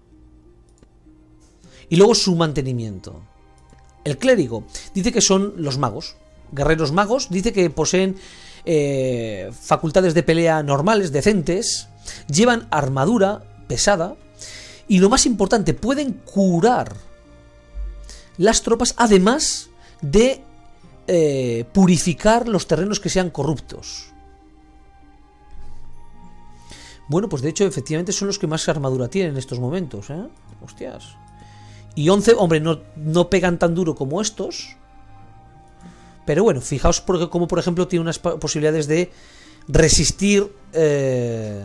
Y luego su mantenimiento. El clérigo dice que son los magos. Guerreros magos. Dice que poseen eh, facultades de pelea normales, decentes. Llevan armadura pesada. Y lo más importante, pueden curar las tropas, además de eh, purificar los terrenos que sean corruptos. Bueno, pues de hecho, efectivamente son los que más armadura tienen en estos momentos, ¿eh? Hostias. Y once, hombre, no, no pegan tan duro como estos. Pero bueno, fijaos porque, como por ejemplo tiene unas posibilidades de resistir eh,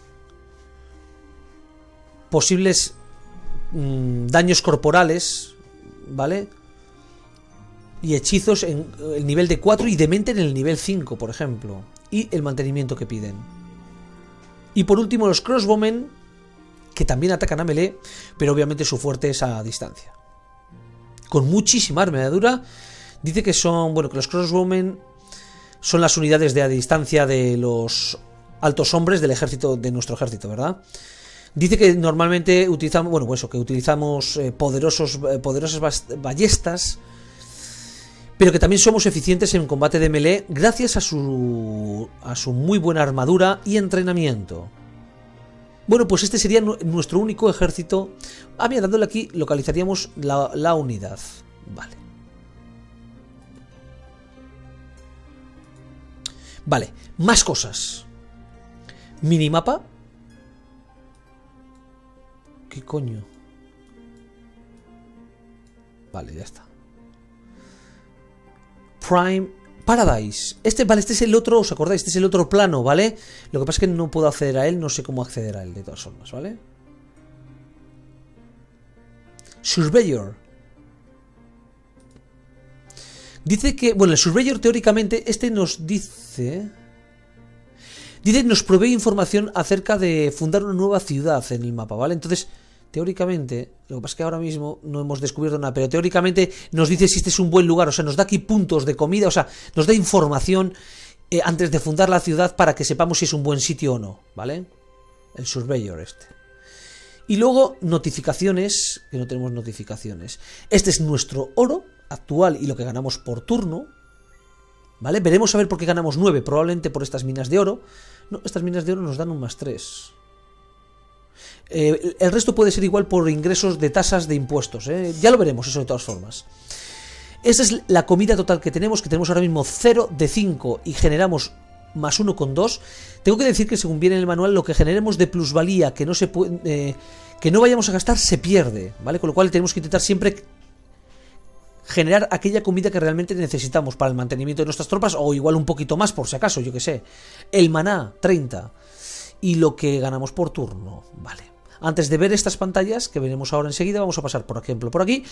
posibles mmm, daños corporales, ¿vale? Y hechizos en el nivel de cuatro y de mente en el nivel cinco, por ejemplo. Y el mantenimiento que piden. Y por último los crossbowmen, que también atacan a melee, pero obviamente su fuerte es a distancia. Con muchísima armadura. Dice que son, bueno, que los crossbowmen son las unidades de a distancia de los altos hombres del ejército, de nuestro ejército, ¿verdad? Dice que normalmente utilizamos, bueno, pues eso, que utilizamos eh, poderosos, eh, poderosas ballestas, pero que también somos eficientes en combate de melee gracias a su, a su muy buena armadura y entrenamiento. Bueno, pues este sería nuestro único ejército. Ah, mira, dándole aquí localizaríamos la, la unidad. Vale. Vale, más cosas. Minimapa. ¿Qué coño? Vale, ya está. Prime Paradise. Este, vale, este es el otro, ¿os acordáis? Este es el otro plano, ¿vale? Lo que pasa es que no puedo acceder a él, no sé cómo acceder a él de todas formas, ¿vale? Surveyor. Dice que, bueno, el Surveyor teóricamente, este nos dice... Dice que nos provee información acerca de fundar una nueva ciudad en el mapa, ¿vale? Entonces, teóricamente, lo que pasa es que ahora mismo no hemos descubierto nada, pero teóricamente nos dice si este es un buen lugar, o sea, nos da aquí puntos de comida, o sea, nos da información eh, antes de fundar la ciudad para que sepamos si es un buen sitio o no, ¿vale? El Surveyor este. Y luego, notificaciones, que no tenemos notificaciones. Este es nuestro oro actual y lo que ganamos por turno, ¿vale? Veremos a ver por qué ganamos nueve, probablemente por estas minas de oro. No, estas minas de oro nos dan un más tres. Eh, el resto puede ser igual por ingresos de tasas de impuestos, ¿eh? Ya lo veremos eso de todas formas. Esa es la comida total que tenemos, que tenemos ahora mismo cero de cinco y generamos más uno coma dos. Tengo que decir que según viene en el manual, lo que generemos de plusvalía que no se puede, eh, que no vayamos a gastar se pierde, ¿vale? Con lo cual tenemos que intentar siempre generar aquella comida que realmente necesitamos para el mantenimiento de nuestras tropas, o igual un poquito más por si acaso, yo que sé. El maná, treinta. Y lo que ganamos por turno, vale. Antes de ver estas pantallas, que veremos ahora enseguida, vamos a pasar, por ejemplo, por aquí.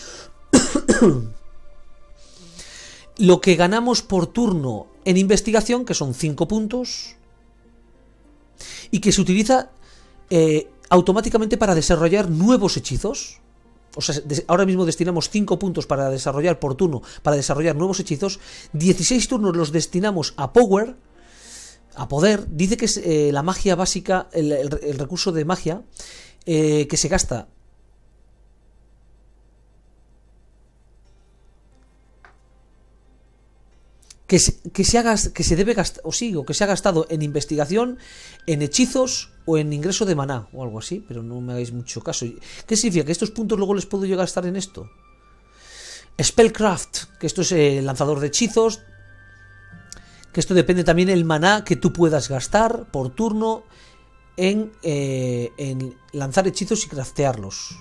Lo que ganamos por turno en investigación, que son cinco puntos, y que se utiliza eh, automáticamente para desarrollar nuevos hechizos. O sea, ahora mismo destinamos cinco puntos para desarrollar por turno, para desarrollar nuevos hechizos. dieciséis turnos los destinamos a Power, a poder. Dice que es eh, la magia básica, el, el, el recurso de magia, eh, que se gasta. Que se, que, se haga, que se debe gastar, o sí, o que se ha gastado en investigación, en hechizos o en ingreso de maná, o algo así, pero no me hagáis mucho caso. ¿Qué significa? ¿Que estos puntos luego les puedo yo gastar en esto? Spellcraft, que esto es el lanzador de hechizos, que esto depende también del maná que tú puedas gastar por turno en, eh, en lanzar hechizos y craftearlos.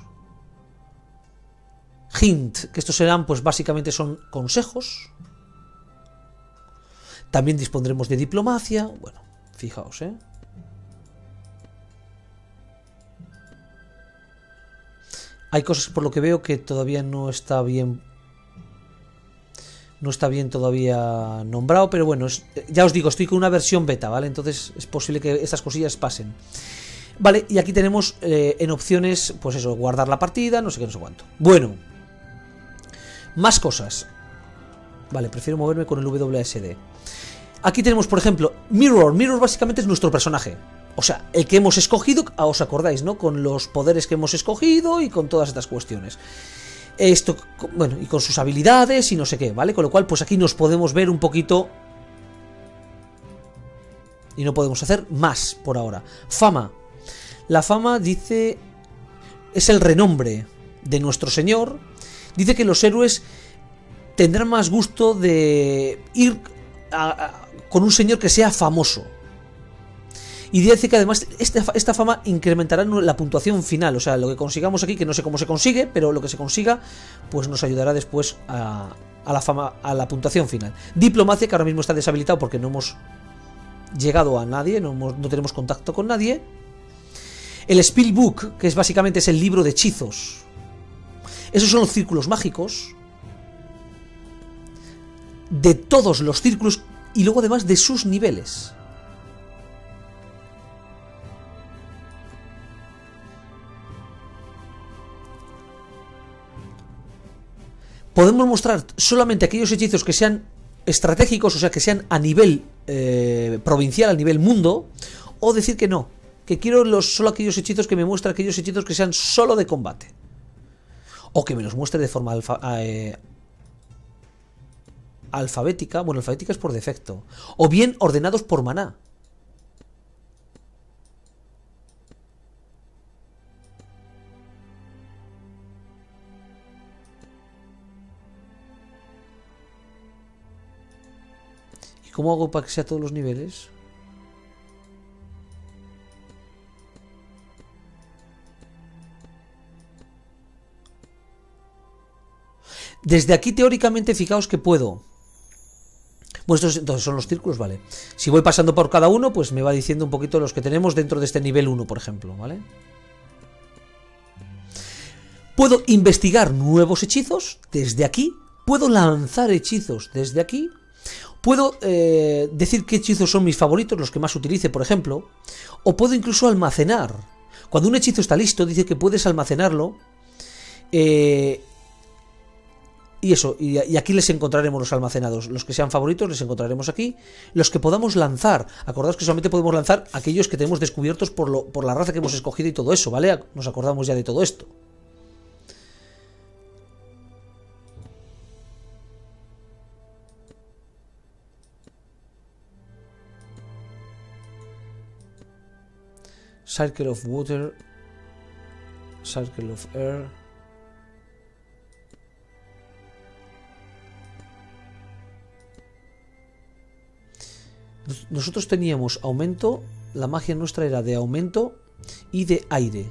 Hint, que estos serán, pues básicamente son consejos. También dispondremos de diplomacia. Bueno, fijaos, ¿eh? Hay cosas por lo que veo que todavía no está bien. No está bien todavía nombrado, pero bueno, es, ya os digo, estoy con una versión beta, ¿vale? Entonces es posible que estas cosillas pasen. Vale, y aquí tenemos eh, en opciones, pues eso, guardar la partida, no sé qué, no sé cuánto. Bueno, más cosas. Vale, prefiero moverme con el W A S D. Aquí tenemos, por ejemplo, Mirror. Mirror básicamente es nuestro personaje. O sea, el que hemos escogido, os acordáis, ¿no? Con los poderes que hemos escogido y con todas estas cuestiones. Esto, bueno, y con sus habilidades y no sé qué, ¿vale? Con lo cual, pues aquí nos podemos ver un poquito. Y no podemos hacer más por ahora. Fama. La fama dice... es el renombre de nuestro señor. Dice que los héroes tendrán más gusto de ir a, a, con un señor que sea famoso. Y dice que además esta, esta fama incrementará la puntuación final. O sea, lo que consigamos aquí, que no sé cómo se consigue, pero lo que se consiga, pues nos ayudará después a, a la fama, a la puntuación final. Diplomacia, que ahora mismo está deshabilitado porque no hemos llegado a nadie, no, hemos, no tenemos contacto con nadie. El Spellbook, que es básicamente es el libro de hechizos. Esos son los círculos mágicos. De todos los círculos y luego además de sus niveles. Podemos mostrar solamente aquellos hechizos que sean estratégicos, o sea, que sean a nivel eh, provincial, a nivel mundo, o decir que no, que quiero los, solo aquellos hechizos que me muestran aquellos hechizos que sean solo de combate. O que me los muestre de forma alfa, eh, alfabética. Bueno, alfabética es por defecto. O bien ordenados por maná. cómo hago para que sea todos los niveles? Desde aquí, teóricamente, fijaos que puedo. Bueno, estos entonces son los círculos, vale. Si voy pasando por cada uno, pues me va diciendo un poquito los que tenemos dentro de este nivel uno, por ejemplo, ¿vale? Puedo investigar nuevos hechizos desde aquí. Puedo lanzar hechizos desde aquí. Puedo eh, decir qué hechizos son mis favoritos, los que más utilice, por ejemplo. O puedo incluso almacenar. Cuando un hechizo está listo, dice que puedes almacenarlo. Eh... Y eso, y, y aquí les encontraremos los almacenados. Los que sean favoritos les encontraremos aquí. Los que podamos lanzar. Acordaos que solamente podemos lanzar aquellos que tenemos descubiertos por, lo, por la raza que hemos escogido y todo eso, ¿vale? Nos acordamos ya de todo esto. Circle of Water. Circle of Air. Nosotros teníamos aumento, la magia nuestra era de aumento y de aire.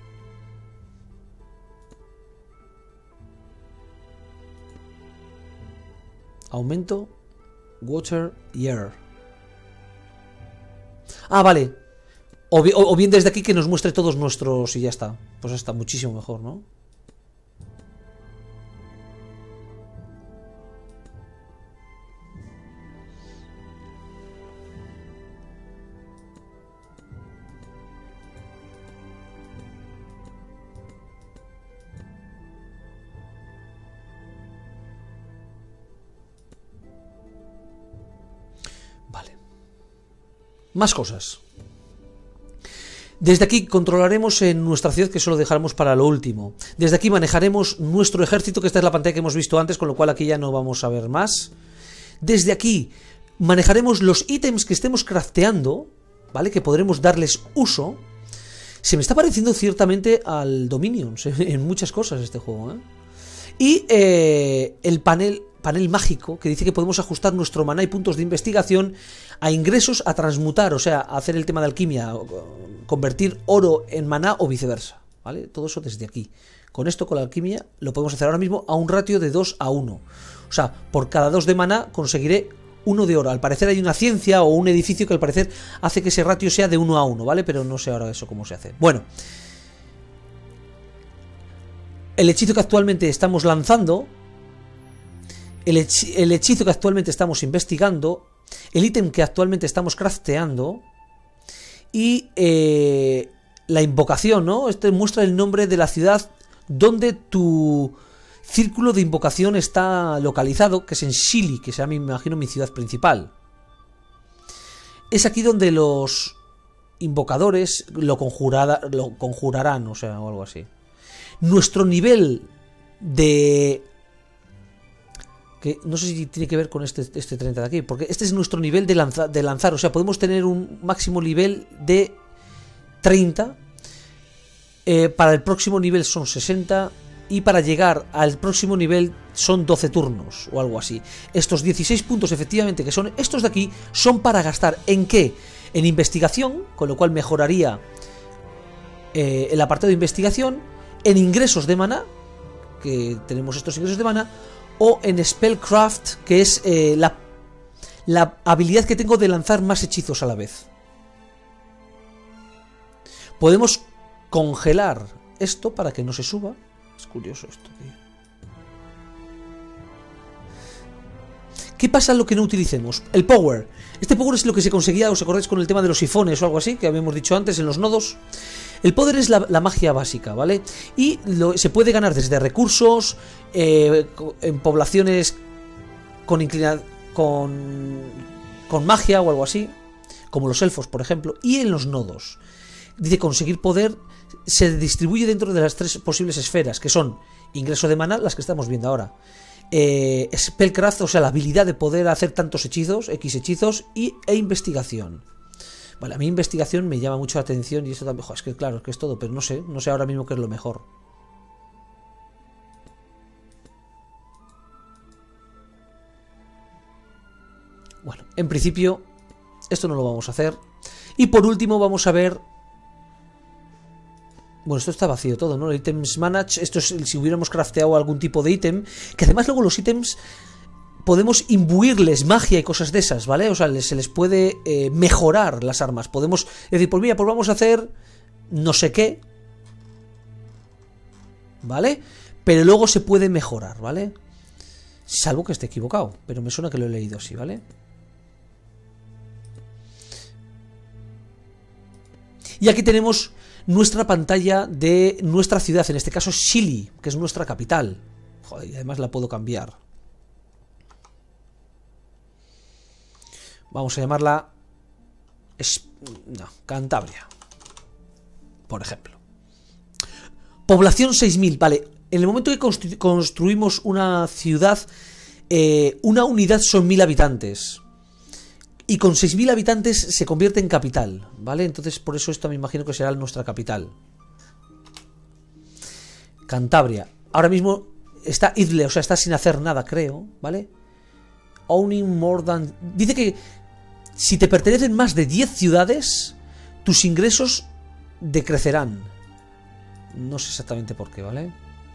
Aumento, water y air. Ah, vale. O bien, o bien desde aquí que nos muestre todos nuestros y ya está. Pues está muchísimo mejor, ¿no? Más cosas. Desde aquí controlaremos en nuestra ciudad, que eso lo dejaremos para lo último. Desde aquí manejaremos nuestro ejército, que esta es la pantalla que hemos visto antes, con lo cual aquí ya no vamos a ver más. Desde aquí manejaremos los ítems que estemos crafteando, ¿vale? Que podremos darles uso. Se me está pareciendo ciertamente al Dominions en muchas cosas este juego, ¿eh? Y eh, el panel... panel mágico que dice que podemos ajustar nuestro maná y puntos de investigación a ingresos a transmutar, o sea, a hacer el tema de alquimia, convertir oro en maná o viceversa, ¿vale? Todo eso desde aquí. Con esto, con la alquimia, lo podemos hacer ahora mismo a un ratio de dos a uno. O sea, por cada dos de maná conseguiré uno de oro. Al parecer hay una ciencia o un edificio que al parecer hace que ese ratio sea de uno a uno, ¿vale? Pero no sé ahora eso cómo se hace. Bueno. El hechizo que actualmente estamos lanzando... El, hech el hechizo que actualmente estamos investigando, el ítem que actualmente estamos crafteando y eh, la invocación, ¿no? Este muestra el nombre de la ciudad donde tu círculo de invocación está localizado, que es en Shili, que será, me imagino, mi ciudad principal. Es aquí donde los invocadores lo, conjurada, lo conjurarán, o sea, o algo así. Nuestro nivel de... que no sé si tiene que ver con este, este treinta de aquí, porque este es nuestro nivel de, lanza, de lanzar, o sea, podemos tener un máximo nivel de treinta, eh, para el próximo nivel son sesenta, y para llegar al próximo nivel son doce turnos, o algo así. Estos dieciséis puntos, efectivamente, que son estos de aquí, son para gastar, ¿en qué? En investigación, con lo cual mejoraría eh, el apartado de investigación, en ingresos de maná, que tenemos estos ingresos de maná, o en Spellcraft, que es eh, la, la habilidad que tengo de lanzar más hechizos a la vez. Podemos congelar esto para que no se suba. Es curioso esto, tío. ¿Qué pasa en lo que no utilicemos? El power. Este power es lo que se conseguía, ¿os acordáis con el tema de los sifones o algo así? Que habíamos dicho antes en los nodos. El poder es la, la magia básica, ¿vale? Y lo, se puede ganar desde recursos, eh, en poblaciones con, inclina, con, con magia o algo así, como los elfos, por ejemplo, y en los nodos. Dice conseguir poder se distribuye dentro de las tres posibles esferas, que son ingreso de maná, las que estamos viendo ahora. Eh, Spellcraft, o sea, la habilidad de poder hacer tantos hechizos, X hechizos, y, e investigación. Vale, a mí investigación me llama mucho la atención y esto también, joder, es que claro, que es todo, pero no sé, no sé ahora mismo qué es lo mejor. Bueno, en principio esto no lo vamos a hacer. Y por último vamos a ver... Bueno, esto está vacío todo, ¿no? El Items Manage, esto es si hubiéramos crafteado algún tipo de ítem, que además luego los ítems podemos imbuirles magia y cosas de esas, ¿vale? O sea, se les puede eh, mejorar las armas. Podemos decir, pues mira, pues vamos a hacer no sé qué, ¿vale? Pero luego se puede mejorar, ¿vale? Salvo que esté equivocado, pero me suena que lo he leído así, ¿vale? Y aquí tenemos nuestra pantalla de nuestra ciudad, en este caso Shili, que es nuestra capital. Joder, y además la puedo cambiar. Vamos a llamarla... No, Cantabria, por ejemplo. Población seis mil, vale. En el momento que constru construimos una ciudad, eh, una unidad son mil habitantes. Y con seis mil habitantes se convierte en capital, ¿vale? Entonces por eso esto me imagino que será nuestra capital. Cantabria. Ahora mismo está idle, o sea, está sin hacer nada, creo, ¿vale? Owning more than... Dice que si te pertenecen más de diez ciudades, tus ingresos decrecerán. No sé exactamente por qué, ¿vale?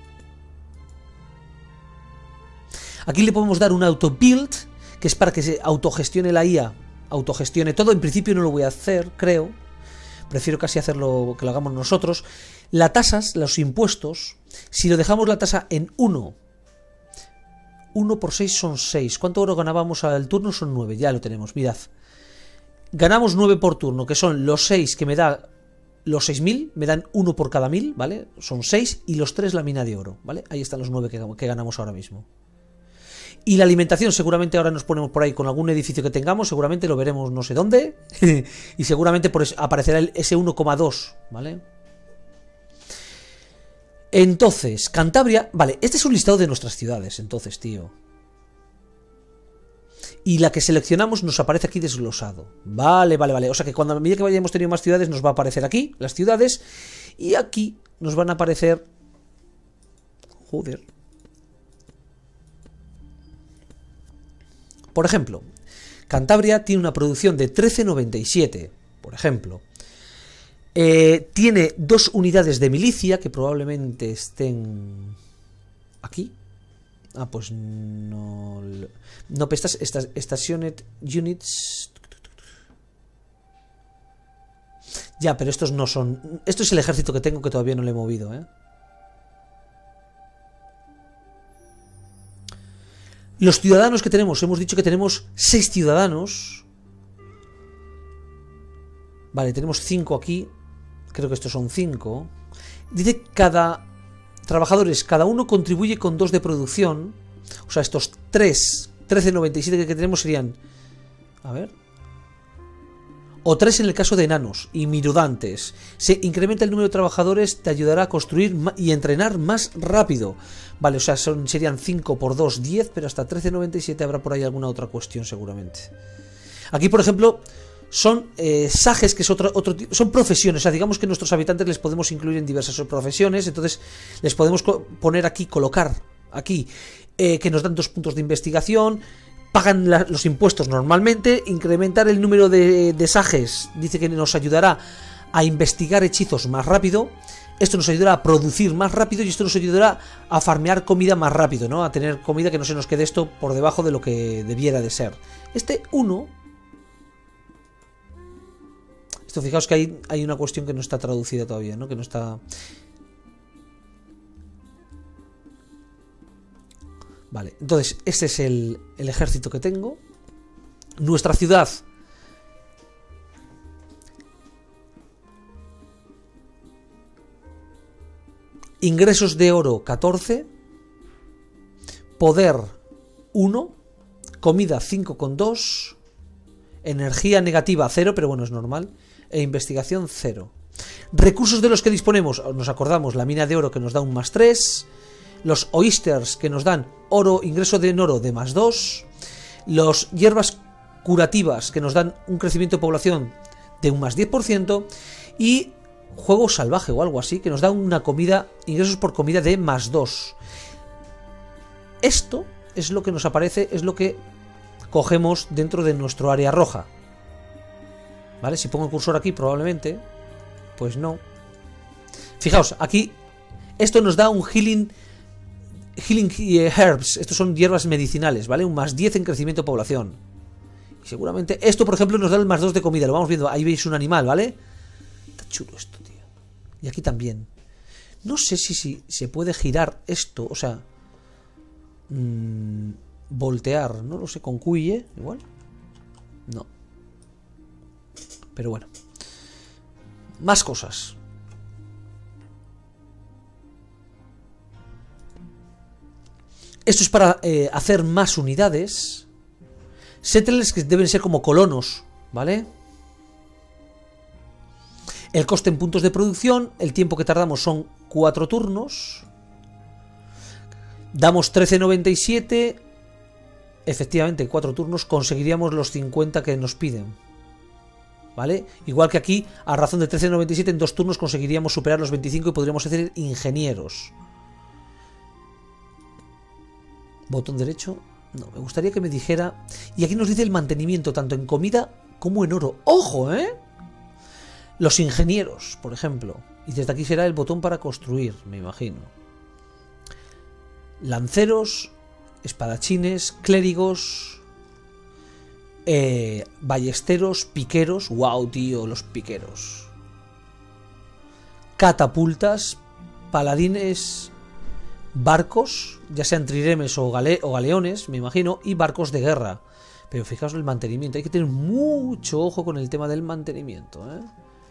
Aquí le podemos dar un auto build, que es para que se autogestione la I A, autogestione todo. En principio no lo voy a hacer, creo. Prefiero casi hacerlo que lo hagamos nosotros. Las tasas, los impuestos, si lo dejamos la tasa en uno, uno por seis son seis. ¿Cuánto oro ganábamos al turno? Son nueve, ya lo tenemos, mirad. Ganamos nueve por turno, que son los seis que me da... Los seis mil me dan uno por cada mil, ¿vale? Son seis y los tres la mina de oro, ¿vale? Ahí están los nueve que, que ganamos ahora mismo. Y la alimentación, seguramente ahora nos ponemos por ahí con algún edificio que tengamos, seguramente lo veremos no sé dónde, y seguramente por eso aparecerá el, ese uno coma dos, ¿vale? Entonces, Cantabria, vale, este es un listado de nuestras ciudades, entonces, tío. Y la que seleccionamos nos aparece aquí desglosado. Vale, vale, vale. O sea que cuando a medida que vayamos teniendo más ciudades nos va a aparecer aquí las ciudades. Y aquí nos van a aparecer... Joder. Por ejemplo, Cantabria tiene una producción de trece noventa y siete, por ejemplo. Eh, tiene dos unidades de milicia que probablemente estén aquí. Ah, pues no... No, pero estas, estas, estas unit, units... Ya, pero estos no son... Esto es el ejército que tengo que todavía no le he movido, ¿eh? Los ciudadanos que tenemos, hemos dicho que tenemos seis ciudadanos. Vale, tenemos cinco aquí. Creo que estos son cinco. Dice que cada... Trabajadores, cada uno contribuye con dos de producción. O sea, estos tres, trece noventa y siete que tenemos serían... A ver... O tres en el caso de enanos y mirudantes. Se incrementa el número de trabajadores, te ayudará a construir y entrenar más rápido. Vale, o sea, son, serían cinco por dos, diez, pero hasta trece noventa y siete habrá por ahí alguna otra cuestión seguramente. Aquí, por ejemplo, son eh, sajes, que es otro, otro son profesiones. O sea, digamos que nuestros habitantes les podemos incluir en diversas profesiones. Entonces, les podemos poner aquí, colocar aquí, eh, que nos dan dos puntos de investigación. Pagan la, los impuestos normalmente. Incrementar el número de, de sajes dice que nos ayudará a investigar hechizos más rápido. Esto nos ayudará a producir más rápido y esto nos ayudará a farmear comida más rápido, ¿no? A tener comida que no se nos quede esto por debajo de lo que debiera de ser. Este uno... Esto, fijaos que hay, hay una cuestión que no está traducida todavía, ¿no? Que no está... Vale, entonces este es el, el ejército que tengo. Nuestra ciudad. Ingresos de oro catorce. Poder uno. Comida cinco coma dos. Energía negativa cero, pero bueno, es normal. E investigación cero. Recursos de los que disponemos. Nos acordamos, la mina de oro que nos da un más tres. Los oysters que nos dan oro, ingreso de oro de más dos. Los hierbas curativas que nos dan un crecimiento de población de un más diez por ciento. Y juego salvaje o algo así que nos da una comida, ingresos por comida de más dos. Esto es lo que nos aparece, es lo que cogemos dentro de nuestro área roja. ¿Vale? Si pongo el cursor aquí, probablemente, pues no. Fijaos, aquí, esto nos da un healing, healing herbs, estos son hierbas medicinales, ¿vale? Un más diez en crecimiento de población. Y seguramente, esto por ejemplo nos da el más dos de comida, lo vamos viendo, ahí veis un animal, ¿vale? Está chulo esto, tío. Y aquí también. No sé si, si se puede girar esto, o sea, mmm, voltear, no lo sé, con Q y E, igual. No. Pero bueno. Más cosas. Esto es para eh, hacer más unidades. Settlers que deben ser como colonos, ¿vale? El coste en puntos de producción, el tiempo que tardamos son cuatro turnos. Damos trece noventa y siete. Efectivamente, en cuatro turnos conseguiríamos los cincuenta que nos piden. ¿Vale? Igual que aquí, a razón de trece noventa y siete, en dos turnos conseguiríamos superar los veinticinco y podríamos ser ingenieros. Botón derecho. No, me gustaría que me dijera. Y aquí nos dice el mantenimiento, tanto en comida como en oro. ¡Ojo, eh! Los ingenieros, por ejemplo. Y desde aquí será el botón para construir, me imagino. Lanceros, espadachines, clérigos, eh, ballesteros, piqueros. ¡Wow, tío! Los piqueros. Catapultas, paladines, barcos, ya sean triremes o, gale o galeones, me imagino, y barcos de guerra. Pero fijaos el mantenimiento. Hay que tener mucho ojo con el tema del mantenimiento, ¿eh?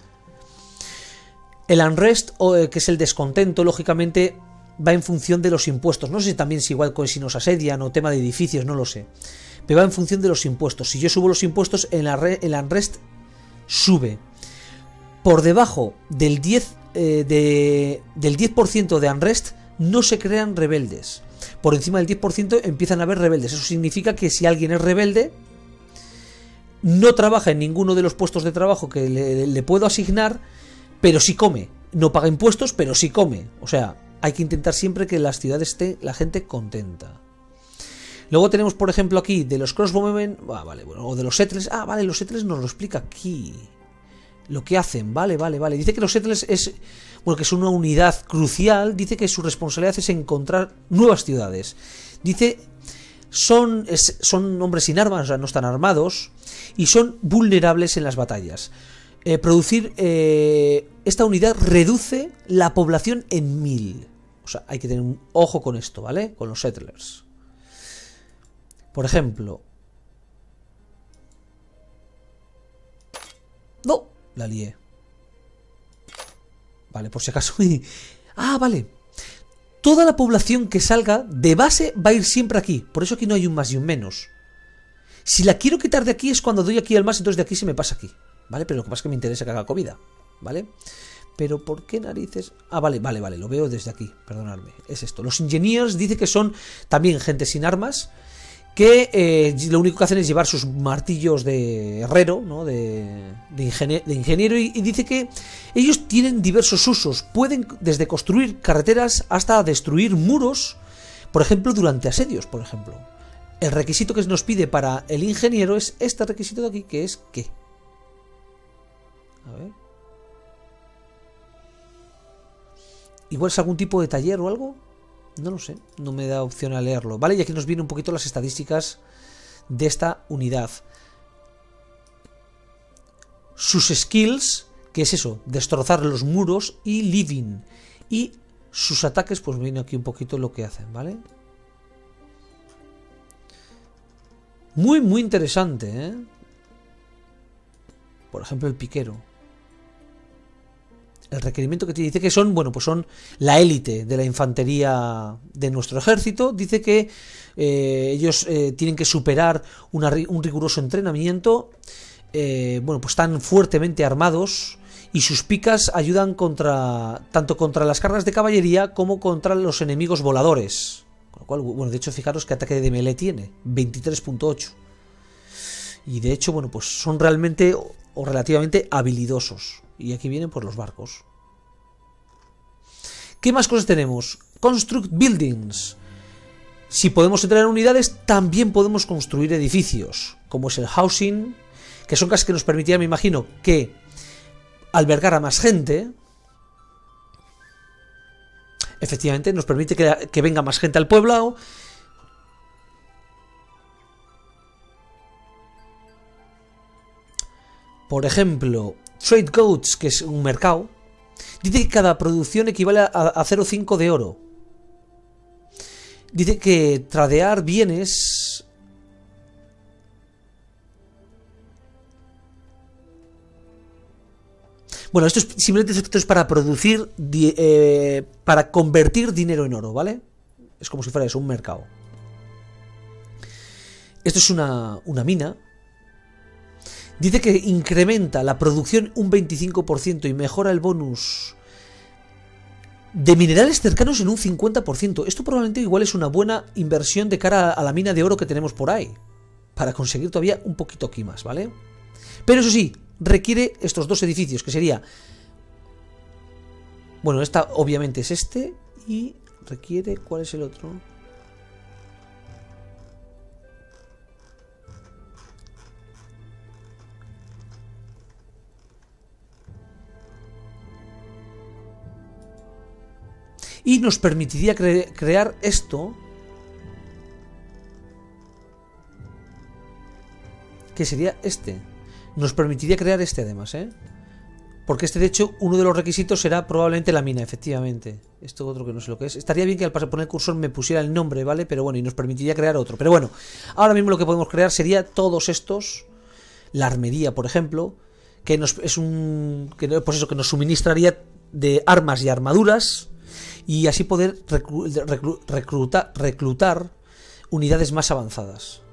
El unrest, que es el descontento, lógicamente va en función de los impuestos. No sé también si igual si nos asedian o tema de edificios, no lo sé. Pero va en función de los impuestos. Si yo subo los impuestos, el unrest sube. Por debajo del diez, eh, de, del diez por ciento de unrest no se crean rebeldes. Por encima del diez por ciento empiezan a haber rebeldes. Eso significa que si alguien es rebelde, no trabaja en ninguno de los puestos de trabajo que le, le puedo asignar, pero sí come. No paga impuestos, pero sí come. O sea, hay que intentar siempre que en las ciudades esté la gente contenta. Luego tenemos, por ejemplo, aquí de los crossbowmen, ah, vale, bueno, o de los settlers. Ah, vale, los settlers nos lo explica aquí. Lo que hacen, vale, vale, vale. Dice que los settlers es, bueno, que es una unidad crucial. Dice que su responsabilidad es encontrar nuevas ciudades. Dice, son, es, son hombres sin armas, o sea, no están armados, y son vulnerables en las batallas. Eh, producir eh, esta unidad reduce la población en mil. O sea, hay que tener un ojo con esto, ¿vale? Con los settlers. Por ejemplo. No, la lié. Vale, por si acaso. Ah, vale. Toda la población que salga de base va a ir siempre aquí. Por eso aquí no hay un más y un menos. Si la quiero quitar de aquí es cuando doy aquí al más, entonces de aquí se me pasa aquí. ¿Vale? Pero lo que pasa es que me interesa que haga comida, ¿vale? Pero ¿por qué narices? Ah, vale, vale, vale, lo veo desde aquí, perdonadme. Es esto. Los engineers dice que son también gente sin armas, que eh, lo único que hacen es llevar sus martillos de herrero, ¿no? De, de, ingenier de ingeniero, y, y dice que ellos tienen diversos usos. Pueden desde construir carreteras hasta destruir muros, por ejemplo, durante asedios, por ejemplo. El requisito que nos pide para el ingeniero es este requisito de aquí, que es ¿qué? A ver. Igual es algún tipo de taller o algo. No lo sé. No me da opción a leerlo. Vale, y aquí nos vienen un poquito las estadísticas de esta unidad. Sus skills, que es eso, destrozar los muros y living. Y sus ataques, pues viene aquí un poquito lo que hacen, ¿vale? Muy, muy interesante, ¿eh? Por ejemplo, el piquero. El requerimiento que te dice que son, bueno, pues son la élite de la infantería de nuestro ejército. Dice que eh, ellos eh, tienen que superar una, un riguroso entrenamiento. Eh, bueno, pues están fuertemente armados y sus picas ayudan contra tanto contra las cargas de caballería como contra los enemigos voladores. Con lo cual, bueno, de hecho, fijaros qué ataque de melee tiene, veintitrés punto ocho. Y de hecho, bueno, pues son realmente o, o relativamente habilidosos. Y aquí vienen por los barcos. ¿Qué más cosas tenemos? Construct buildings. Si podemos entrar en unidades, también podemos construir edificios, como es el housing, que son casas que nos permitirían, me imagino, que albergar a más gente. Efectivamente, nos permite que, que venga más gente al poblado. Por ejemplo, Trade Goods, que es un mercado, dice que cada producción equivale a, a cero coma cinco de oro. Dice que tradear bienes... Bueno, esto es simplemente esto es para producir, eh, para convertir dinero en oro, ¿vale? Es como si fuera eso, un mercado. Esto es una, una mina. Dice que incrementa la producción un veinticinco por ciento y mejora el bonus de minerales cercanos en un cincuenta por ciento. Esto probablemente igual es una buena inversión de cara a la mina de oro que tenemos por ahí, para conseguir todavía un poquito aquí más, ¿vale? Pero eso sí, requiere estos dos edificios, que sería... Bueno, esta obviamente es este, y requiere... ¿Cuál es el otro? Y nos permitiría cre crear esto, que sería este. Nos permitiría crear este además, ¿eh? Porque este, de hecho, uno de los requisitos será probablemente la mina, efectivamente. Esto otro que no sé lo que es. Estaría bien que al poner el cursor me pusiera el nombre, ¿vale? Pero bueno, y nos permitiría crear otro. Pero bueno, ahora mismo lo que podemos crear sería todos estos. La armería, por ejemplo, que nos es un... que pues eso, que nos suministraría de armas y armaduras, y así poder reclu reclu reclutar, reclutar unidades más avanzadas.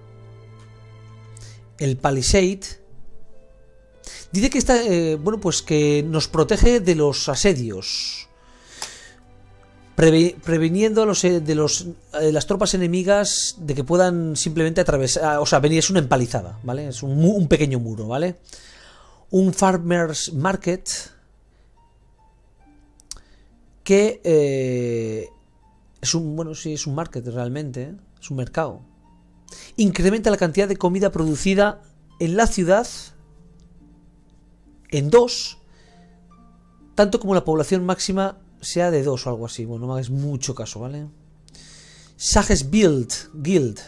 El Palisade dice que está, eh, bueno, pues que nos protege de los asedios, preve previniendo a los, eh, de los, eh, las tropas enemigas de que puedan simplemente atravesar, o sea, venir, es una empalizada, ¿vale? Es un, un pequeño muro, ¿vale? Un Farmers Market que eh, es un, bueno, sí, es un market realmente, ¿eh? Es un mercado. Incrementa la cantidad de comida producida en la ciudad en dos, tanto como la población máxima sea de dos o algo así. Bueno, no me hagas mucho caso, ¿vale? Sages Guild, Guild,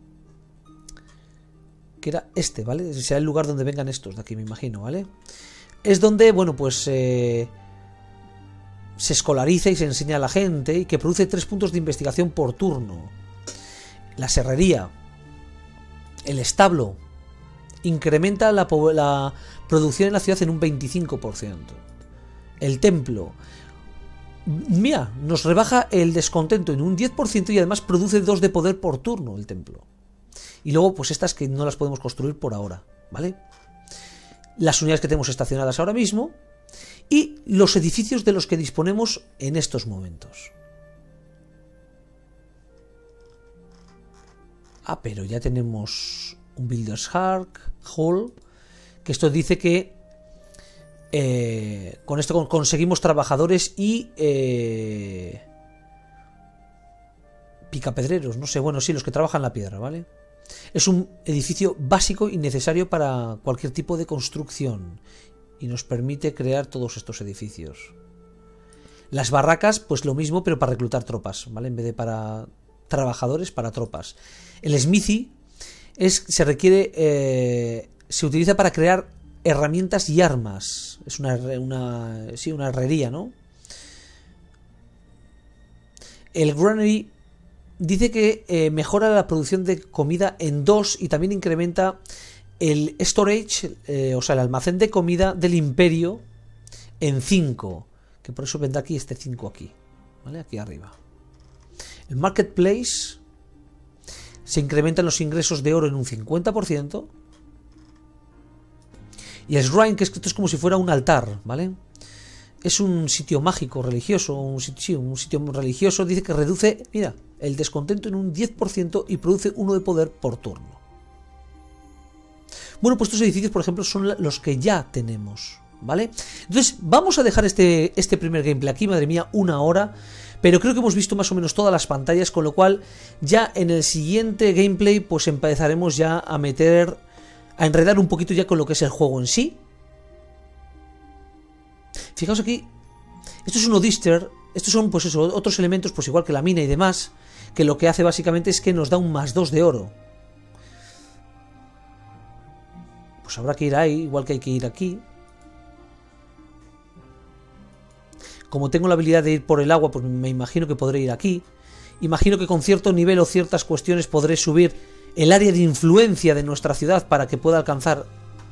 que era este, ¿vale? Será el lugar donde vengan estos de aquí, me imagino, ¿vale? Es donde, bueno, pues eh, se escolariza y se enseña a la gente, y que produce tres puntos de investigación por turno. La serrería, el establo, incrementa la, la producción en la ciudad en un veinticinco por ciento. El templo, mira, nos rebaja el descontento en un diez por ciento y además produce dos de poder por turno el templo. Y luego, pues estas que no las podemos construir por ahora, ¿vale? Las unidades que tenemos estacionadas ahora mismo y los edificios de los que disponemos en estos momentos. Ah, pero ya tenemos un Builders Hall, que esto dice que eh, con esto conseguimos trabajadores y eh, picapedreros, no sé, bueno, sí, los que trabajan la piedra, ¿vale? Es un edificio básico y necesario para cualquier tipo de construcción y nos permite crear todos estos edificios. Las barracas, pues lo mismo, pero para reclutar tropas, ¿vale? En vez de para trabajadores, para tropas. El smithy es, se requiere, eh, se utiliza para crear herramientas y armas. Es una, una, sí, una herrería, ¿no? El granary dice que eh, mejora la producción de comida en dos y también incrementa el storage, eh, o sea, el almacén de comida del imperio en cinco. Que por eso vendrá aquí este cinco aquí, ¿vale? Aquí arriba. El marketplace se incrementan los ingresos de oro en un cincuenta por ciento. Y el shrine, que esto es como si fuera un altar, ¿vale? Es un sitio mágico, religioso, un sitio, un sitio religioso. Dice que reduce, mira, el descontento en un diez por ciento y produce uno de poder por turno. Bueno, pues estos edificios, por ejemplo, son los que ya tenemos, ¿vale? Entonces, vamos a dejar este, este primer gameplay aquí, madre mía, una hora. pero creo que hemos visto más o menos todas las pantallas, con lo cual ya en el siguiente gameplay pues empezaremos ya a meter, a enredar un poquito ya con lo que es el juego en sí. Fijaos aquí, esto es un Odister, estos son pues eso, otros elementos pues igual que la mina y demás, que lo que hace básicamente es que nos da un más dos de oro. Pues habrá que ir ahí, igual que hay que ir aquí. Como tengo la habilidad de ir por el agua, pues me imagino que podré ir aquí. Imagino que con cierto nivel o ciertas cuestiones podré subir el área de influencia de nuestra ciudad para que pueda alcanzar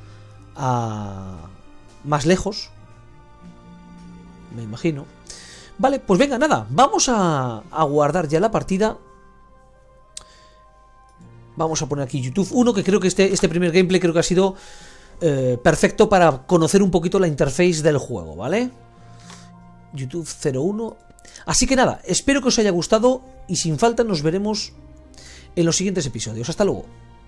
a más lejos. Me imagino. Vale, pues venga, nada, vamos a, a guardar ya la partida. Vamos a poner aquí YouTube uno, que creo que este, este primer gameplay creo que ha sido eh, perfecto para conocer un poquito la interface del juego, ¿vale? YouTube cero uno. Así que nada, espero que os haya gustado y sin falta nos veremos en los siguientes episodios. Hasta luego.